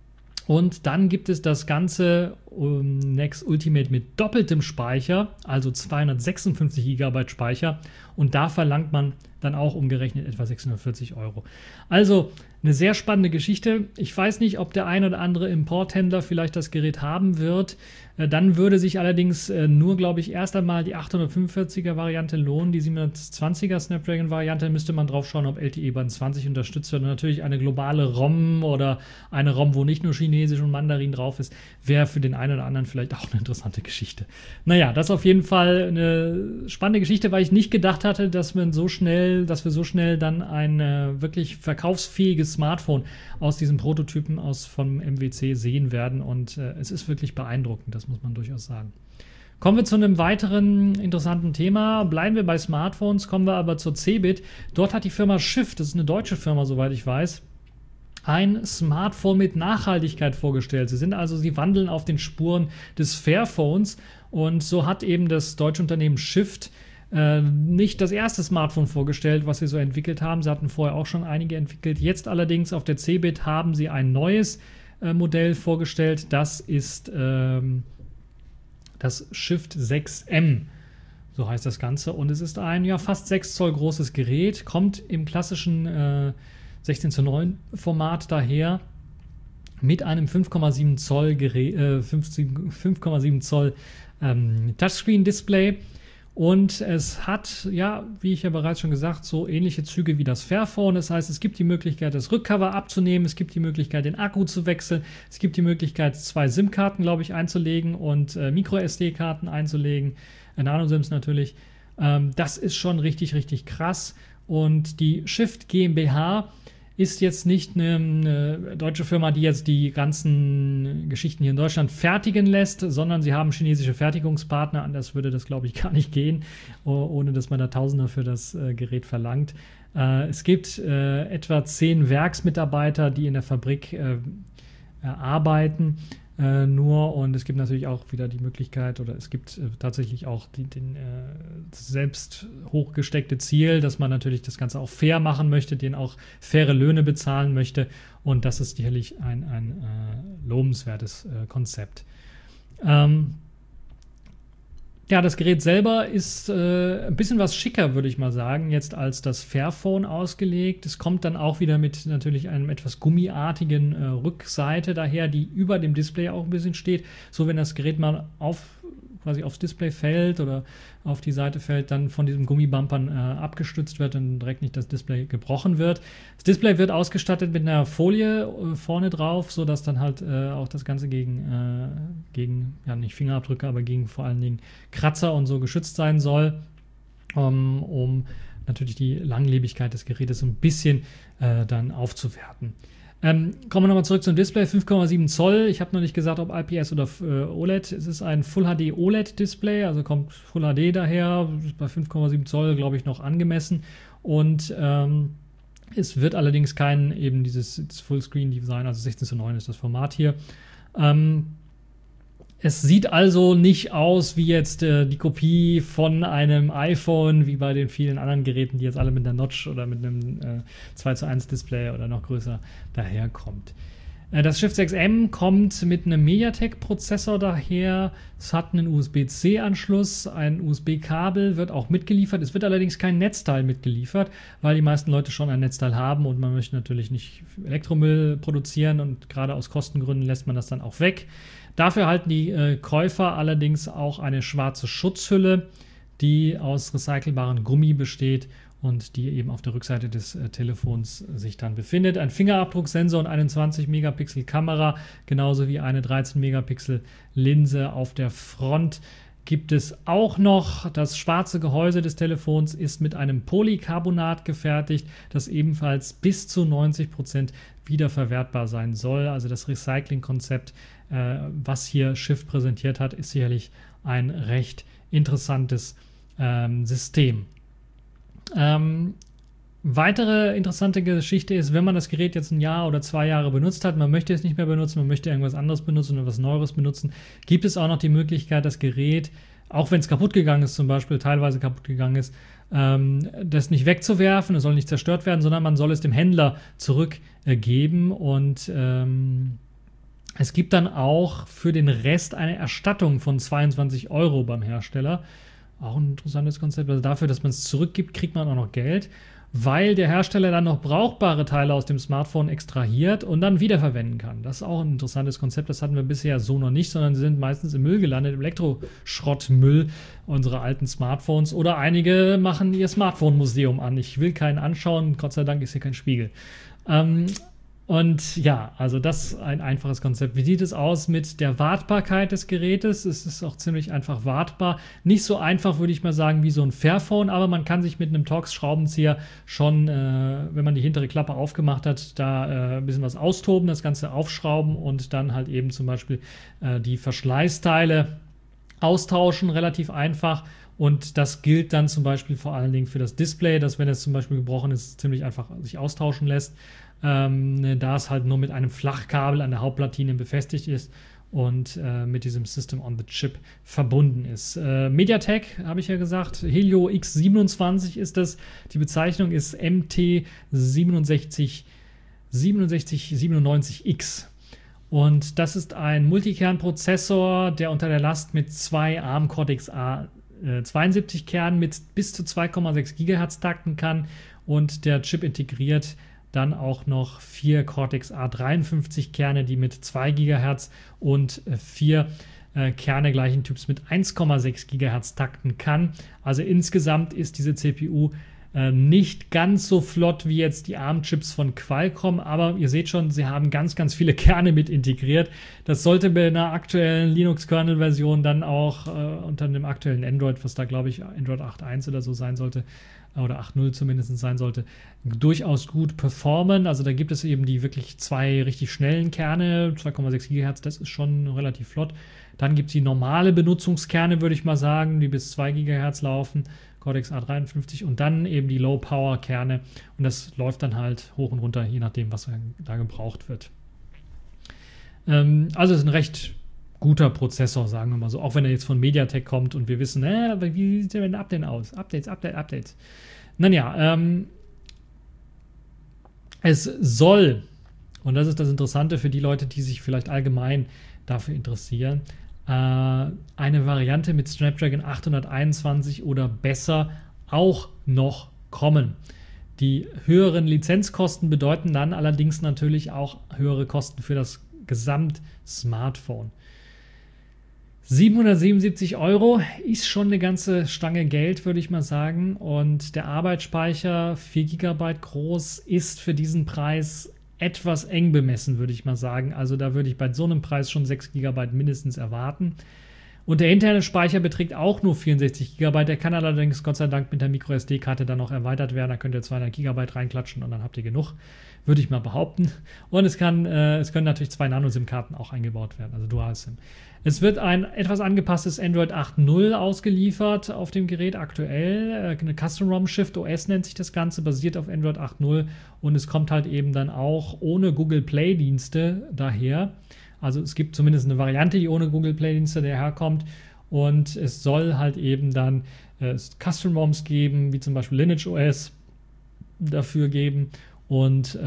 Und dann gibt es das ganze Next Ultimate mit doppeltem Speicher, also 256 GB Speicher. Und da verlangt man dann auch umgerechnet etwa 640 Euro. Also eine sehr spannende Geschichte. Ich weiß nicht, ob der ein oder andere Importhändler vielleicht das Gerät haben wird. Dann würde sich allerdings nur, glaube ich, erst einmal die 845er Variante lohnen. Die 720er Snapdragon Variante müsste man drauf schauen, ob LTE Band 20 unterstützt wird. Und natürlich eine globale ROM oder eine ROM, wo nicht nur Chinesisch und Mandarin drauf ist, wäre für den einen oder anderen vielleicht auch eine interessante Geschichte. Naja, das ist auf jeden Fall eine spannende Geschichte, weil ich nicht gedacht hatte, dass wir so schnell dann ein wirklich verkaufsfähiges Smartphone aus diesen Prototypen vom MWC sehen werden. Und es ist wirklich beeindruckend, das muss man durchaus sagen. Kommen wir zu einem weiteren interessanten Thema. Bleiben wir bei Smartphones, kommen wir aber zur Cebit. Dort hat die Firma Shift, das ist eine deutsche Firma, soweit ich weiß, ein Smartphone mit Nachhaltigkeit vorgestellt. Sie wandeln auf den Spuren des Fairphones und so hat eben das deutsche Unternehmen Shift nicht das erste Smartphone vorgestellt, was sie so entwickelt haben. Sie hatten vorher auch schon einige entwickelt. Jetzt allerdings auf der Cebit haben sie ein neues Modell vorgestellt. Das ist das Shift 6M. So heißt das Ganze. Und es ist ein fast 6 Zoll großes Gerät. Kommt im klassischen 16:9 Format daher. Mit einem 5,7 Zoll Touchscreen-Display. Und es hat, ja, wie ich ja bereits schon gesagt, so ähnliche Züge wie das Fairphone. Das heißt, es gibt die Möglichkeit, das Rückcover abzunehmen, es gibt die Möglichkeit, den Akku zu wechseln, es gibt die Möglichkeit, 2 SIM-Karten, glaube ich, einzulegen und Micro-SD-Karten einzulegen, Nano-SIMs natürlich. Das ist schon richtig, richtig krass. Und die Shift GmbH ist jetzt nicht eine deutsche Firma, die jetzt die ganzen Geschichten hier in Deutschland fertigen lässt, sondern sie haben chinesische Fertigungspartner. Anders würde das, glaube ich, gar nicht gehen, ohne dass man da Tausender für das Gerät verlangt. Es gibt etwa 10 Werksmitarbeiter, die in der Fabrik arbeiten. Und es gibt natürlich auch wieder die Möglichkeit, oder es gibt tatsächlich auch das selbst hochgesteckte Ziel, dass man natürlich das Ganze auch fair machen möchte, denen auch faire Löhne bezahlen möchte, und das ist sicherlich ein lobenswertes Konzept. Ja, das Gerät selber ist ein bisschen was schicker, würde ich mal sagen, jetzt als das Fairphone ausgelegt. Es kommt dann auch wieder mit natürlich einem etwas gummiartigen Rückseite daher, die über dem Display auch ein bisschen steht. So, wenn das Gerät mal quasi aufs Display fällt oder auf die Seite fällt, dann von diesem Gummibumpern abgestützt wird und direkt nicht das Display gebrochen wird. Das Display wird ausgestattet mit einer Folie vorne drauf, sodass dann halt auch das Ganze gegen ja nicht Fingerabdrücke, aber gegen vor allen Dingen Kratzer und so geschützt sein soll, um natürlich die Langlebigkeit des Gerätes ein bisschen dann aufzuwerten. Kommen wir nochmal zurück zum Display, 5,7 Zoll. Ich habe noch nicht gesagt, ob IPS oder OLED. Es ist ein Full HD OLED Display, also kommt Full HD daher, ist bei 5,7 Zoll, glaube ich, noch angemessen. Und es wird allerdings kein eben dieses Fullscreen-Design, also 16:9 ist das Format hier. Es sieht also nicht aus wie jetzt die Kopie von einem iPhone, wie bei den vielen anderen Geräten, die jetzt alle mit einer Notch oder mit einem 2:1 Display oder noch größer daherkommt. Das Shift 6M kommt mit einem MediaTek-Prozessor daher. Es hat einen USB-C-Anschluss, ein USB-Kabel wird auch mitgeliefert. Es wird allerdings kein Netzteil mitgeliefert, weil die meisten Leute schon ein Netzteil haben und man möchte natürlich nicht Elektromüll produzieren, und gerade aus Kostengründen lässt man das dann auch weg. Dafür erhalten die Käufer allerdings auch eine schwarze Schutzhülle, die aus recycelbarem Gummi besteht und die eben auf der Rückseite des Telefons sich dann befindet. Ein Fingerabdrucksensor und eine 20-Megapixel-Kamera, genauso wie eine 13-Megapixel-Linse auf der Front gibt es auch noch. Das schwarze Gehäuse des Telefons ist mit einem Polycarbonat gefertigt, das ebenfalls bis zu 90% wiederverwertbar sein soll. Also das Recycling-Konzept, was hier Shift präsentiert hat, ist sicherlich ein recht interessantes System. Weitere interessante Geschichte ist, wenn man das Gerät jetzt 1 Jahr oder 2 Jahre benutzt hat, man möchte es nicht mehr benutzen, man möchte irgendwas anderes benutzen oder was Neueres benutzen, gibt es auch noch die Möglichkeit, das Gerät, auch wenn es kaputt gegangen ist, zum Beispiel teilweise kaputt gegangen ist, das nicht wegzuwerfen, es soll nicht zerstört werden, sondern man soll es dem Händler zurückgeben, und es gibt dann auch für den Rest eine Erstattung von 22 € beim Hersteller. Auch ein interessantes Konzept. Also dafür, dass man es zurückgibt, kriegt man auch noch Geld, weil der Hersteller dann noch brauchbare Teile aus dem Smartphone extrahiert und dann wiederverwenden kann. Das ist auch ein interessantes Konzept. Das hatten wir bisher so noch nicht, sondern sie sind meistens im Müll gelandet, im Elektroschrottmüll unserer alten Smartphones. Oder einige machen ihr Smartphone-Museum an. Ich will keinen anschauen. Gott sei Dank ist hier kein Spiegel. Und ja, also das ist ein einfaches Konzept. Wie sieht es aus mit der Wartbarkeit des Gerätes? Es ist auch ziemlich einfach wartbar. Nicht so einfach, würde ich mal sagen, wie so ein Fairphone, aber man kann sich mit einem Torx-Schraubenzieher schon, wenn man die hintere Klappe aufgemacht hat, da ein bisschen was austoben, das Ganze aufschrauben und dann halt eben zum Beispiel die Verschleißteile austauschen, relativ einfach. Und das gilt dann zum Beispiel vor allen Dingen für das Display, dass, wenn es zum Beispiel gebrochen ist, ziemlich einfach sich austauschen lässt. Da es halt nur mit einem Flachkabel an der Hauptplatine befestigt ist und mit diesem System on the Chip verbunden ist. MediaTek, habe ich ja gesagt, Helio X27 ist das. Die Bezeichnung ist MT6797X. Und das ist ein Multikernprozessor, der unter der Last mit 2 ARM Cortex A72 Kernen mit bis zu 2,6 GHz takten kann, und der Chip integriert dann auch noch 4 Cortex A53 Kerne, die mit 2 GHz und 4 Kerne gleichen Typs mit 1,6 GHz takten kann. Also insgesamt ist diese CPU nicht ganz so flott wie jetzt die ARM-Chips von Qualcomm, aber ihr seht schon, sie haben ganz, ganz viele Kerne mit integriert. Das sollte bei einer aktuellen Linux-Kernel-Version dann auch unter dem aktuellen Android, was da glaube ich Android 8.1 oder so sein sollte, oder 8.0 zumindest sein sollte, durchaus gut performen. Also da gibt es eben die wirklich zwei richtig schnellen Kerne, 2,6 GHz, das ist schon relativ flott. Dann gibt es die normale Benutzungskerne, würde ich mal sagen, die bis 2 GHz laufen, Cortex A53, und dann eben die Low-Power-Kerne, und das läuft dann halt hoch und runter, je nachdem, was da gebraucht wird. Also es ist ein recht guter Prozessor, sagen wir mal so, auch wenn er jetzt von MediaTek kommt und wir wissen, aber wie sieht der denn Update aus? Updates. Naja, es soll, und das ist das Interessante für die Leute, die sich vielleicht allgemein dafür interessieren, eine Variante mit Snapdragon 821 oder besser auch noch kommen. Die höheren Lizenzkosten bedeuten dann allerdings natürlich auch höhere Kosten für das Gesamt-Smartphone. 777 € ist schon eine ganze Stange Geld, würde ich mal sagen. Und der Arbeitsspeicher, 4 GB groß, ist für diesen Preis etwas eng bemessen, würde ich mal sagen. Also da würde ich bei so einem Preis schon 6 GB mindestens erwarten. Und der interne Speicher beträgt auch nur 64 GB. Der kann allerdings Gott sei Dank mit der MicroSD-Karte dann noch erweitert werden. Da könnt ihr 200 GB reinklatschen und dann habt ihr genug, würde ich mal behaupten. Und es können natürlich 2 Nano-SIM-Karten auch eingebaut werden, also Dual-SIM. Es wird ein etwas angepasstes Android 8.0 ausgeliefert auf dem Gerät aktuell. Eine Custom ROM Shift OS nennt sich das Ganze, basiert auf Android 8.0, und es kommt halt eben dann auch ohne Google Play-Dienste daher. Also es gibt zumindest eine Variante, die ohne Google Play-Dienste daherkommt, und es soll halt eben dann Custom ROMs geben, wie zum Beispiel Lineage OS dafür geben, und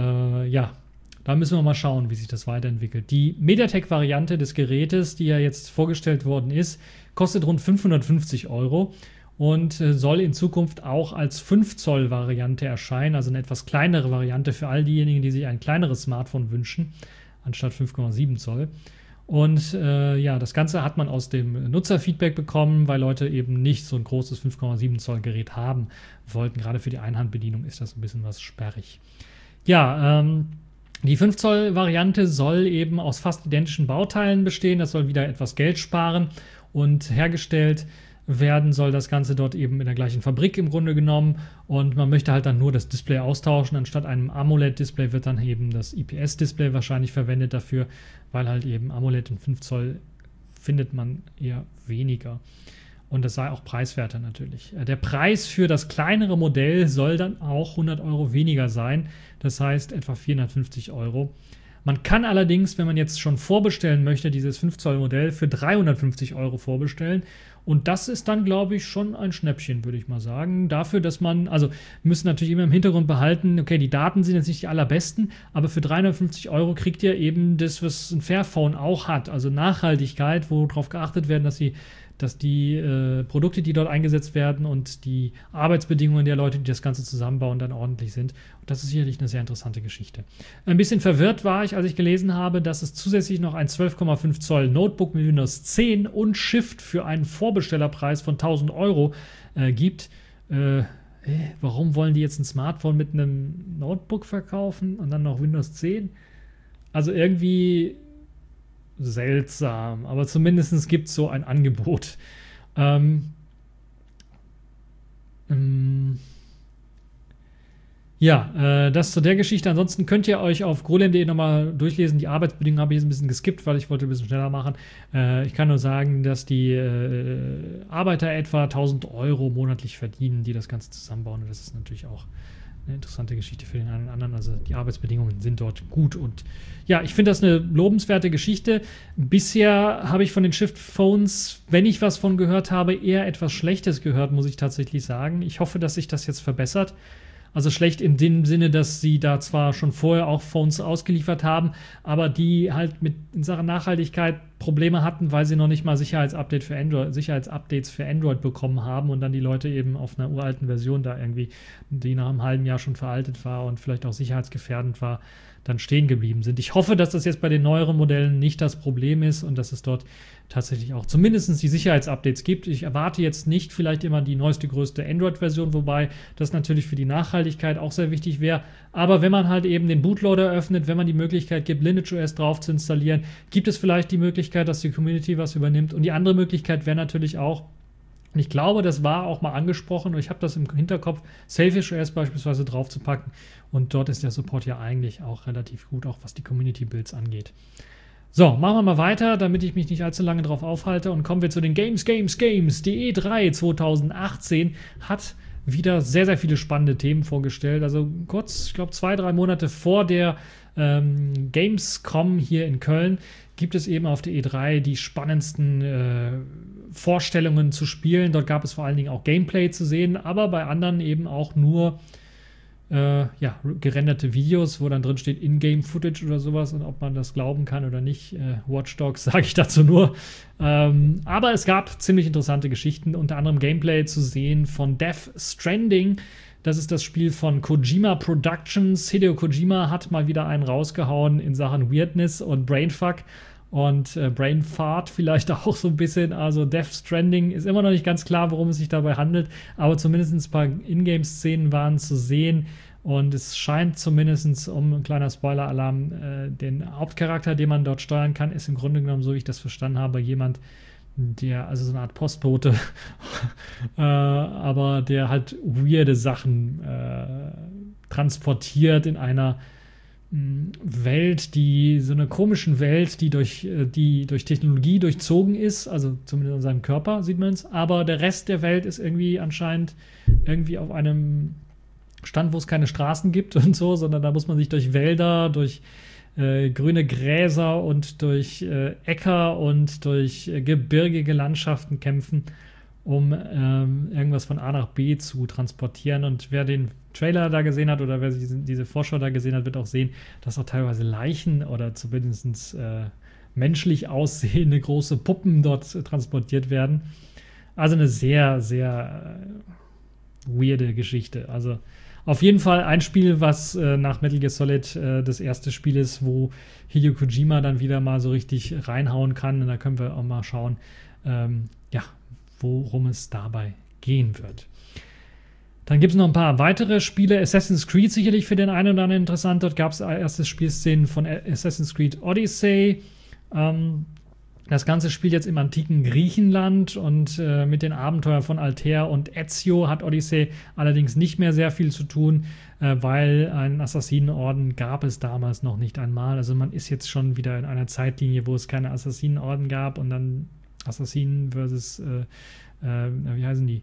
da müssen wir mal schauen, wie sich das weiterentwickelt. Die MediaTek-Variante des Gerätes, die ja jetzt vorgestellt worden ist, kostet rund 550 € und soll in Zukunft auch als 5-Zoll-Variante erscheinen, also eine etwas kleinere Variante für all diejenigen, die sich ein kleineres Smartphone wünschen, anstatt 5,7 Zoll. Und das Ganze hat man aus dem Nutzerfeedback bekommen, weil Leute eben nicht so ein großes 5,7 Zoll Gerät haben wollten. Gerade für die Einhandbedienung ist das ein bisschen was sperrig. Ja, die 5-Zoll-Variante soll eben aus fast identischen Bauteilen bestehen. Das soll wieder etwas Geld sparen, und hergestellt werden soll das Ganze dort eben in der gleichen Fabrik im Grunde genommen, und man möchte halt dann nur das Display austauschen. Anstatt einem AMOLED-Display wird dann eben das IPS-Display wahrscheinlich verwendet dafür, weil halt eben AMOLED in 5 Zoll findet man eher weniger. Und das sei auch preiswerter natürlich. Der Preis für das kleinere Modell soll dann auch 100 € weniger sein. Das heißt etwa 450 €. Man kann allerdings, wenn man jetzt schon vorbestellen möchte, dieses 5-Zoll-Modell für 350 € vorbestellen. Und das ist dann, glaube ich, schon ein Schnäppchen, würde ich mal sagen. Dafür, dass man, also wir müssen natürlich immer im Hintergrund behalten, okay, die Daten sind jetzt nicht die allerbesten, aber für 350 € kriegt ihr eben das, was ein Fairphone auch hat. Also Nachhaltigkeit, wo darauf geachtet werden, dass die Produkte, die dort eingesetzt werden, und die Arbeitsbedingungen der Leute, die das Ganze zusammenbauen, dann ordentlich sind. Und das ist sicherlich eine sehr interessante Geschichte. Ein bisschen verwirrt war ich, als ich gelesen habe, dass es zusätzlich noch ein 12,5 Zoll Notebook mit Windows 10 und Shift für einen Vorbestellerpreis von 1000 € gibt. Warum wollen die jetzt ein Smartphone mit einem Notebook verkaufen und dann noch Windows 10? Also irgendwie seltsam, aber zumindest gibt es so ein Angebot. Das zu der Geschichte. Ansonsten könnt ihr euch auf grolem.de nochmal durchlesen. Die Arbeitsbedingungen habe ich jetzt ein bisschen geskippt, weil ich wollte ein bisschen schneller machen. Ich kann nur sagen, dass die Arbeiter etwa 1000 € monatlich verdienen, die das Ganze zusammenbauen. Und das ist natürlich auch eine interessante Geschichte für den einen oder anderen. Also die Arbeitsbedingungen sind dort gut, und ja, ich finde das eine lobenswerte Geschichte. Bisher habe ich von den Shift-Phones, wenn ich was von gehört habe, eher etwas Schlechtes gehört, muss ich tatsächlich sagen. Ich hoffe, dass sich das jetzt verbessert. Also schlecht in dem Sinne, dass sie da zwar schon vorher auch Phones ausgeliefert haben, aber die halt in Sachen Nachhaltigkeit Probleme hatten, weil sie noch nicht mal Sicherheitsupdates für Android bekommen haben und dann die Leute eben auf einer uralten Version da irgendwie, die nach einem halben Jahr schon veraltet war und vielleicht auch sicherheitsgefährdend war, dann stehen geblieben sind. Ich hoffe, dass das jetzt bei den neueren Modellen nicht das Problem ist und dass es dort tatsächlich auch zumindest die Sicherheitsupdates gibt. Ich erwarte jetzt nicht vielleicht immer die neueste, größte Android-Version, wobei das natürlich für die Nachhaltigkeit auch sehr wichtig wäre. Aber wenn man halt eben den Bootloader öffnet, wenn man die Möglichkeit gibt, LineageOS drauf zu installieren, gibt es vielleicht die Möglichkeit, dass die Community was übernimmt. Und die andere Möglichkeit wäre natürlich auch, und ich glaube, das war auch mal angesprochen und ich habe das im Hinterkopf, SelfishOS beispielsweise draufzupacken. Und dort ist der Support ja eigentlich auch relativ gut, auch was die Community-Builds angeht. So, machen wir mal weiter, damit ich mich nicht allzu lange drauf aufhalte und kommen wir zu den Games. Die E3 2018 hat wieder sehr, sehr viele spannende Themen vorgestellt. Also kurz, ich glaube 2-3 Monate vor der Gamescom hier in Köln gibt es eben auf der E3 die spannendsten Vorstellungen zu Spielen. Dort gab es vor allen Dingen auch Gameplay zu sehen, aber bei anderen eben auch nur gerenderte Videos, wo dann drin steht In-Game-Footage oder sowas und ob man das glauben kann oder nicht. Watch Dogs sage ich dazu nur. Aber es gab ziemlich interessante Geschichten, unter anderem Gameplay zu sehen von Death Stranding. Das ist das Spiel von Kojima Productions. Hideo Kojima hat mal wieder einen rausgehauen in Sachen Weirdness und Brainfuck. Und Brainfart vielleicht auch so ein bisschen. Also Death Stranding ist immer noch nicht ganz klar, worum es sich dabei handelt. Aber zumindest ein paar Ingame-Szenen waren zu sehen. Und es scheint zumindest, um ein kleiner Spoiler-Alarm, den Hauptcharakter, den man dort steuern kann, ist im Grunde genommen, so wie ich das verstanden habe, jemand, der, also so eine Art Postbote, aber der halt weirde Sachen transportiert in einer Welt, so einer komischen Welt, die durch Technologie durchzogen ist, also zumindest an seinem Körper sieht man es, aber der Rest der Welt ist irgendwie anscheinend irgendwie auf einem Stand, wo es keine Straßen gibt und so, sondern da muss man sich durch Wälder, durch grüne Gräser und durch Äcker und durch gebirgige Landschaften kämpfen, um irgendwas von A nach B zu transportieren. Und wer den Trailer da gesehen hat oder wer diese Vorschau da gesehen hat, wird auch sehen, dass auch teilweise Leichen oder zumindest menschlich aussehende große Puppen dort transportiert werden. Also eine sehr, sehr weirde Geschichte. Also auf jeden Fall ein Spiel, was nach Metal Gear Solid das erste Spiel ist, wo Hideo Kojima dann wieder mal so richtig reinhauen kann. Und da können wir auch mal schauen, worum es dabei gehen wird. Dann gibt es noch ein paar weitere Spiele. Assassin's Creed sicherlich für den einen oder anderen interessant. Dort gab es erste Spielszenen von Assassin's Creed Odyssey. Das Ganze spielt jetzt im antiken Griechenland und mit den Abenteuern von Altair und Ezio hat Odyssey allerdings nicht mehr sehr viel zu tun, weil einen Assassinenorden gab es damals noch nicht einmal. Also man ist jetzt schon wieder in einer Zeitlinie, wo es keine Assassinenorden gab und dann Assassinen versus, wie heißen die?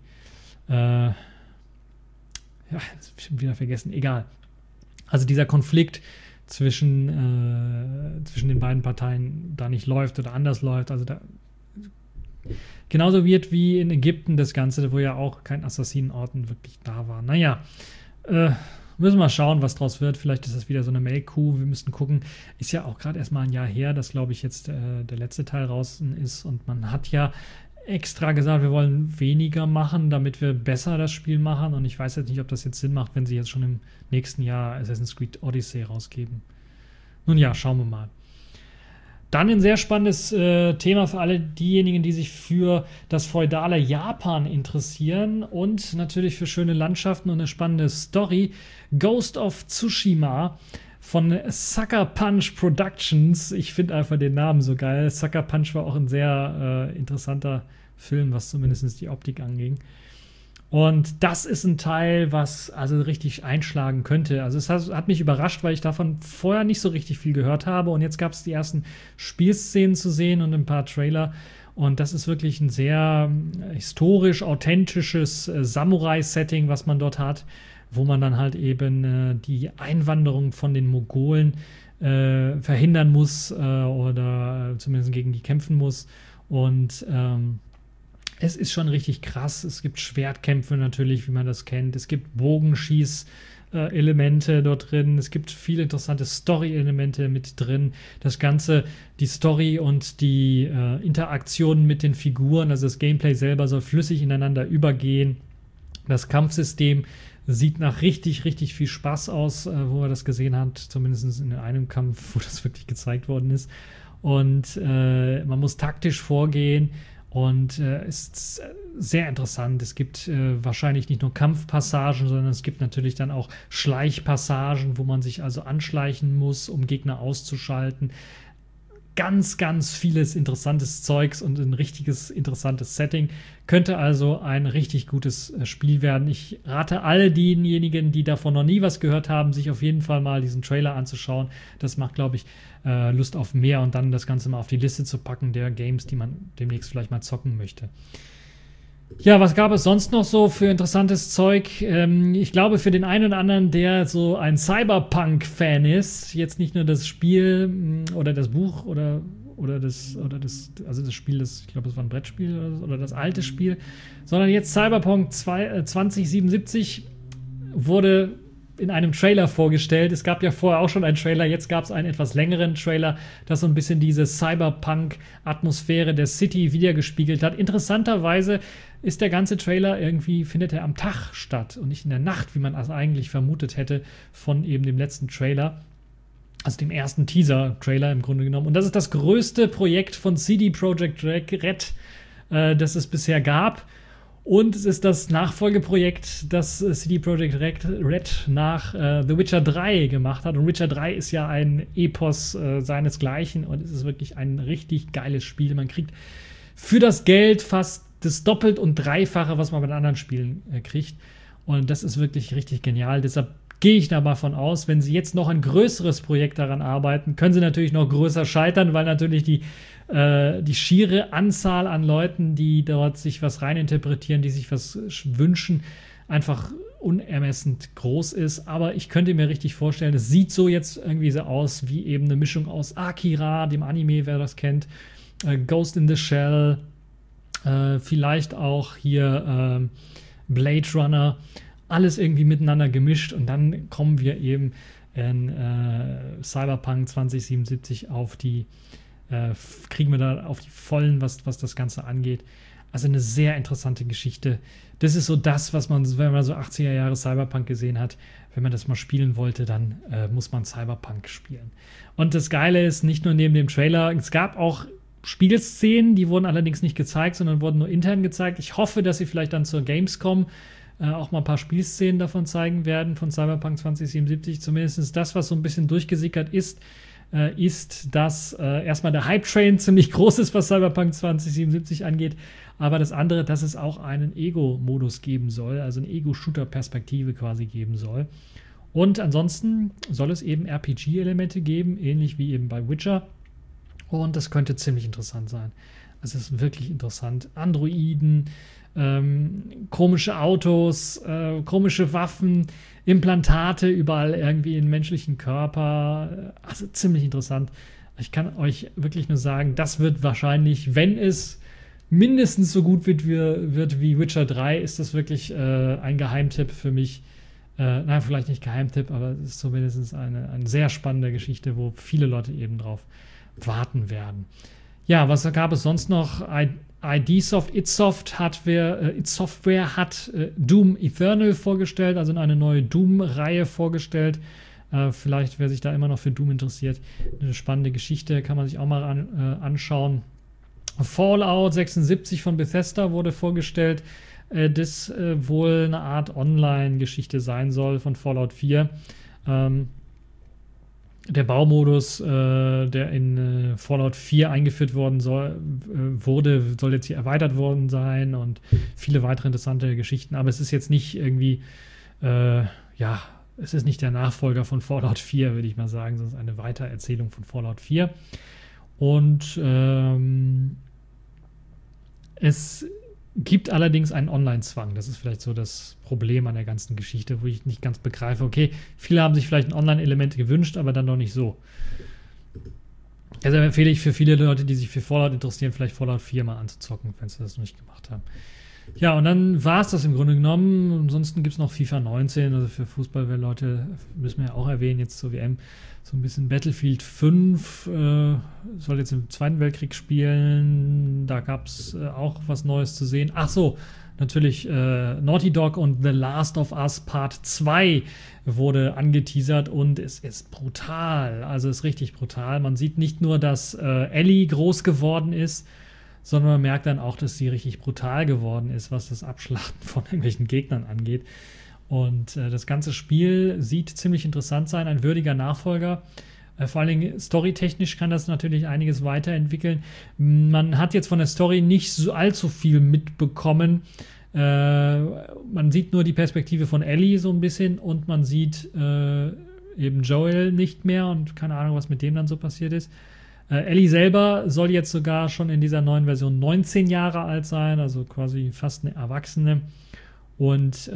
Wieder vergessen, egal. Also dieser Konflikt zwischen den beiden Parteien da nicht läuft oder anders läuft. Also da genauso wird wie in Ägypten das Ganze, wo ja auch kein Assassinenorden wirklich da war. Naja, müssen wir schauen, was draus wird. Vielleicht ist das wieder so eine Make-Coup. Wir müssten gucken. Ist ja auch gerade erst mal ein Jahr her, dass, glaube ich, jetzt der letzte Teil raus ist. Und man hat ja extra gesagt, wir wollen weniger machen, damit wir besser das Spiel machen. Und ich weiß jetzt nicht, ob das jetzt Sinn macht, wenn sie jetzt schon im nächsten Jahr Assassin's Creed Odyssey rausgeben. Nun ja, schauen wir mal. Dann ein sehr spannendes Thema für alle diejenigen, die sich für das feudale Japan interessieren und natürlich für schöne Landschaften und eine spannende Story. Ghost of Tsushima von Sucker Punch Productions. Ich finde einfach den Namen so geil. Sucker Punch war auch ein sehr interessanter Film, was zumindest die Optik anging. Und das ist ein Teil, was also richtig einschlagen könnte. Also es hat mich überrascht, weil ich davon vorher nicht so richtig viel gehört habe. Und jetzt gab es die ersten Spielszenen zu sehen und ein paar Trailer. Und das ist wirklich ein sehr historisch authentisches Samurai-Setting, was man dort hat, wo man dann halt eben die Einwanderung von den Mongolen verhindern muss oder zumindest gegen die kämpfen muss. Und es ist schon richtig krass. Es gibt Schwertkämpfe natürlich, wie man das kennt. Es gibt Bogenschieß, Elemente dort drin. Es gibt viele interessante Story-Elemente mit drin. Das Ganze, die Story und die Interaktionen mit den Figuren, also das Gameplay selber soll flüssig ineinander übergehen. Das Kampfsystem sieht nach richtig, richtig viel Spaß aus, wo man das gesehen hat, zumindest in einem Kampf, wo das wirklich gezeigt worden ist. Und man muss taktisch vorgehen und ist sehr interessant. Es gibt wahrscheinlich nicht nur Kampfpassagen, sondern es gibt natürlich dann auch Schleichpassagen, wo man sich also anschleichen muss, um Gegner auszuschalten. Ganz, ganz vieles interessantes Zeugs und ein richtiges interessantes Setting. Könnte also ein richtig gutes Spiel werden. Ich rate alle denjenigen, die davon noch nie was gehört haben, sich auf jeden Fall mal diesen Trailer anzuschauen. Das macht, glaube ich, Lust auf mehr und dann das Ganze mal auf die Liste zu packen der Games, die man demnächst vielleicht mal zocken möchte. Ja, was gab es sonst noch so für interessantes Zeug? Ich glaube, für den einen oder anderen, der so ein Cyberpunk-Fan ist, jetzt nicht nur das Spiel oder das Buch oder das Spiel, ich glaube, das war ein Brettspiel oder das alte Spiel, sondern jetzt Cyberpunk 2077 wurde in einem Trailer vorgestellt. Es gab ja vorher auch schon einen Trailer, jetzt gab es einen etwas längeren Trailer, das so ein bisschen diese Cyberpunk-Atmosphäre der City wiedergespiegelt hat. Interessanterweise ist der ganze Trailer findet er am Tag statt und nicht in der Nacht, wie man das eigentlich vermutet hätte von eben dem letzten Trailer. Also dem ersten Teaser-Trailer im Grunde genommen. Und das ist das größte Projekt von CD Projekt Red, das es bisher gab. Und es ist das Nachfolgeprojekt, das CD Projekt Red nach The Witcher 3 gemacht hat. Und Witcher 3 ist ja ein Epos seinesgleichen und es ist wirklich ein richtig geiles Spiel. Man kriegt für das Geld fast das Doppelt- und Dreifache, was man bei den anderen Spielen kriegt. Und das ist wirklich richtig genial. Deshalb gehe ich da mal von aus, wenn sie jetzt noch ein größeres Projekt daran arbeiten, können sie natürlich noch größer scheitern, weil natürlich die schiere Anzahl an Leuten, die dort sich was reininterpretieren, die sich was wünschen, einfach unermessend groß ist. Aber ich könnte mir richtig vorstellen, es sieht so jetzt irgendwie so aus wie eben eine Mischung aus Akira, dem Anime, wer das kennt, Ghost in the Shell, vielleicht auch hier Blade Runner, alles irgendwie miteinander gemischt und dann kommen wir eben in Cyberpunk 2077 kriegen wir da auf die Vollen, was das Ganze angeht. Also eine sehr interessante Geschichte. Das ist so das, was man, wenn man so 80er Jahre Cyberpunk gesehen hat, wenn man das mal spielen wollte, dann muss man Cyberpunk spielen. Und das Geile ist, nicht nur neben dem Trailer, es gab auch Spielszenen, die wurden allerdings nicht gezeigt, sondern wurden nur intern gezeigt. Ich hoffe, dass sie vielleicht dann zur Gamescom auch mal ein paar Spielszenen davon zeigen werden, von Cyberpunk 2077. Zumindest das, was so ein bisschen durchgesickert ist, dass erstmal der Hype-Train ziemlich groß ist, was Cyberpunk 2077 angeht, aber das andere, dass es auch einen Ego-Modus geben soll, also eine Ego-Shooter-Perspektive quasi geben soll. Und ansonsten soll es eben RPG-Elemente geben, ähnlich wie eben bei Witcher. Und das könnte ziemlich interessant sein. Also es ist wirklich interessant. Androiden, komische Autos, komische Waffen, Implantate überall irgendwie in menschlichen Körper. Also ziemlich interessant. Ich kann euch wirklich nur sagen, das wird wahrscheinlich, wenn es mindestens so gut wird wie Witcher 3, ist das wirklich ein Geheimtipp für mich. Nein, vielleicht nicht Geheimtipp, aber es ist zumindest eine sehr spannende Geschichte, wo viele Leute eben drauf warten werden. Ja, was gab es sonst noch? id Software hat Doom Eternal vorgestellt, also eine neue Doom-Reihe vorgestellt. Vielleicht, wer sich da immer noch für Doom interessiert, eine spannende Geschichte, kann man sich auch mal anschauen. Fallout 76 von Bethesda wurde vorgestellt, das wohl eine Art Online-Geschichte sein soll von Fallout 4. Der Baumodus, der in Fallout 4 eingeführt worden soll jetzt hier erweitert worden sein und viele weitere interessante Geschichten. Aber es ist jetzt nicht irgendwie, es ist nicht der Nachfolger von Fallout 4, würde ich mal sagen, sondern es ist eine Weitererzählung von Fallout 4. Und es gibt allerdings einen Online-Zwang. Das ist vielleicht so das Problem an der ganzen Geschichte, wo ich nicht ganz begreife. Okay, viele haben sich vielleicht ein Online-Element gewünscht, aber dann doch nicht so. Also empfehle ich für viele Leute, die sich für Fallout interessieren, vielleicht Fallout 4 mal anzuzocken, wenn sie das noch nicht gemacht haben. Ja, und dann war es das im Grunde genommen. Ansonsten gibt es noch FIFA 19, also für Fußballleute müssen wir ja auch erwähnen, jetzt zur WM. So ein bisschen Battlefield 5 soll jetzt im Zweiten Weltkrieg spielen. Da gab es auch was Neues zu sehen. Ach so, natürlich Naughty Dog und The Last of Us Part 2 wurde angeteasert und es ist brutal. Also es ist richtig brutal. Man sieht nicht nur, dass Ellie groß geworden ist, sondern man merkt dann auch, dass sie richtig brutal geworden ist, was das Abschlachten von irgendwelchen Gegnern angeht. Und das ganze Spiel sieht ziemlich interessant sein, ein würdiger Nachfolger. Vor allen Dingen storytechnisch kann das natürlich einiges weiterentwickeln. Man hat jetzt von der Story nicht so allzu viel mitbekommen. Man sieht nur die Perspektive von Ellie so ein bisschen und man sieht eben Joel nicht mehr und keine Ahnung, was mit dem dann so passiert ist. Ellie selber soll jetzt sogar schon in dieser neuen Version 19 Jahre alt sein, also quasi fast eine Erwachsene und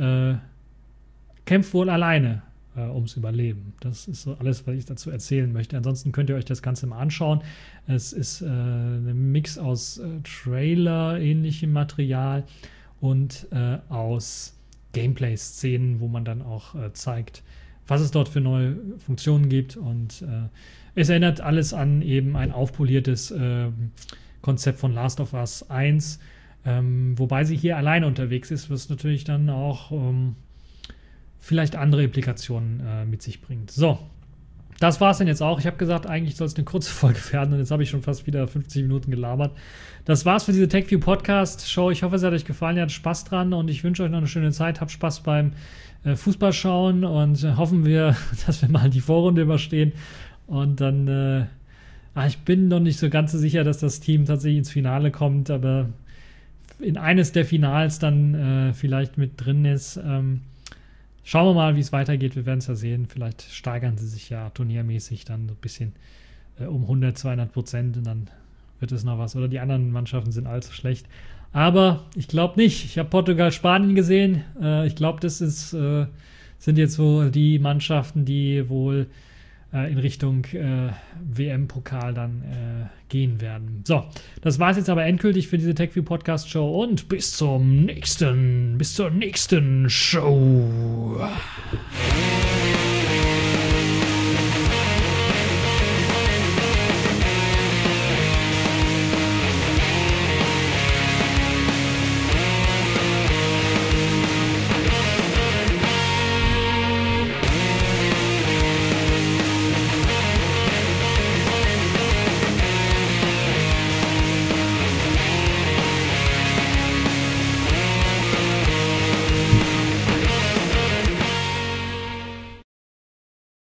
kämpft wohl alleine ums Überleben. Das ist so alles, was ich dazu erzählen möchte. Ansonsten könnt ihr euch das Ganze mal anschauen. Es ist ein Mix aus Trailer-ähnlichem Material und aus Gameplay-Szenen, wo man dann auch zeigt, was es dort für neue Funktionen gibt und es erinnert alles an eben ein aufpoliertes Konzept von Last of Us 1, wobei sie hier alleine unterwegs ist, was natürlich dann auch vielleicht andere Implikationen mit sich bringt. So, das war es denn jetzt auch. Ich habe gesagt, eigentlich soll es eine kurze Folge werden und jetzt habe ich schon fast wieder 50 Minuten gelabert. Das war's für diese TechView Podcast Show. Ich hoffe, es hat euch gefallen, ihr hattet Spaß dran und ich wünsche euch noch eine schöne Zeit. Habt Spaß beim Fußball schauen und hoffen wir, dass wir mal die Vorrunde überstehen. Und dann, ich bin noch nicht so ganz so sicher, dass das Team tatsächlich ins Finale kommt, aber in eines der Finals dann vielleicht mit drin ist. Schauen wir mal, wie es weitergeht. Wir werden es ja sehen. Vielleicht steigern sie sich ja turniermäßig dann so ein bisschen um 100-200% und dann wird es noch was. Oder die anderen Mannschaften sind allzu schlecht. Aber ich glaube nicht. Ich habe Portugal, Spanien gesehen. Ich glaube, das sind jetzt so die Mannschaften, die wohl in Richtung WM-Pokal dann gehen werden. So, das war es jetzt aber endgültig für diese TechView Podcast Show und bis zur nächsten Show.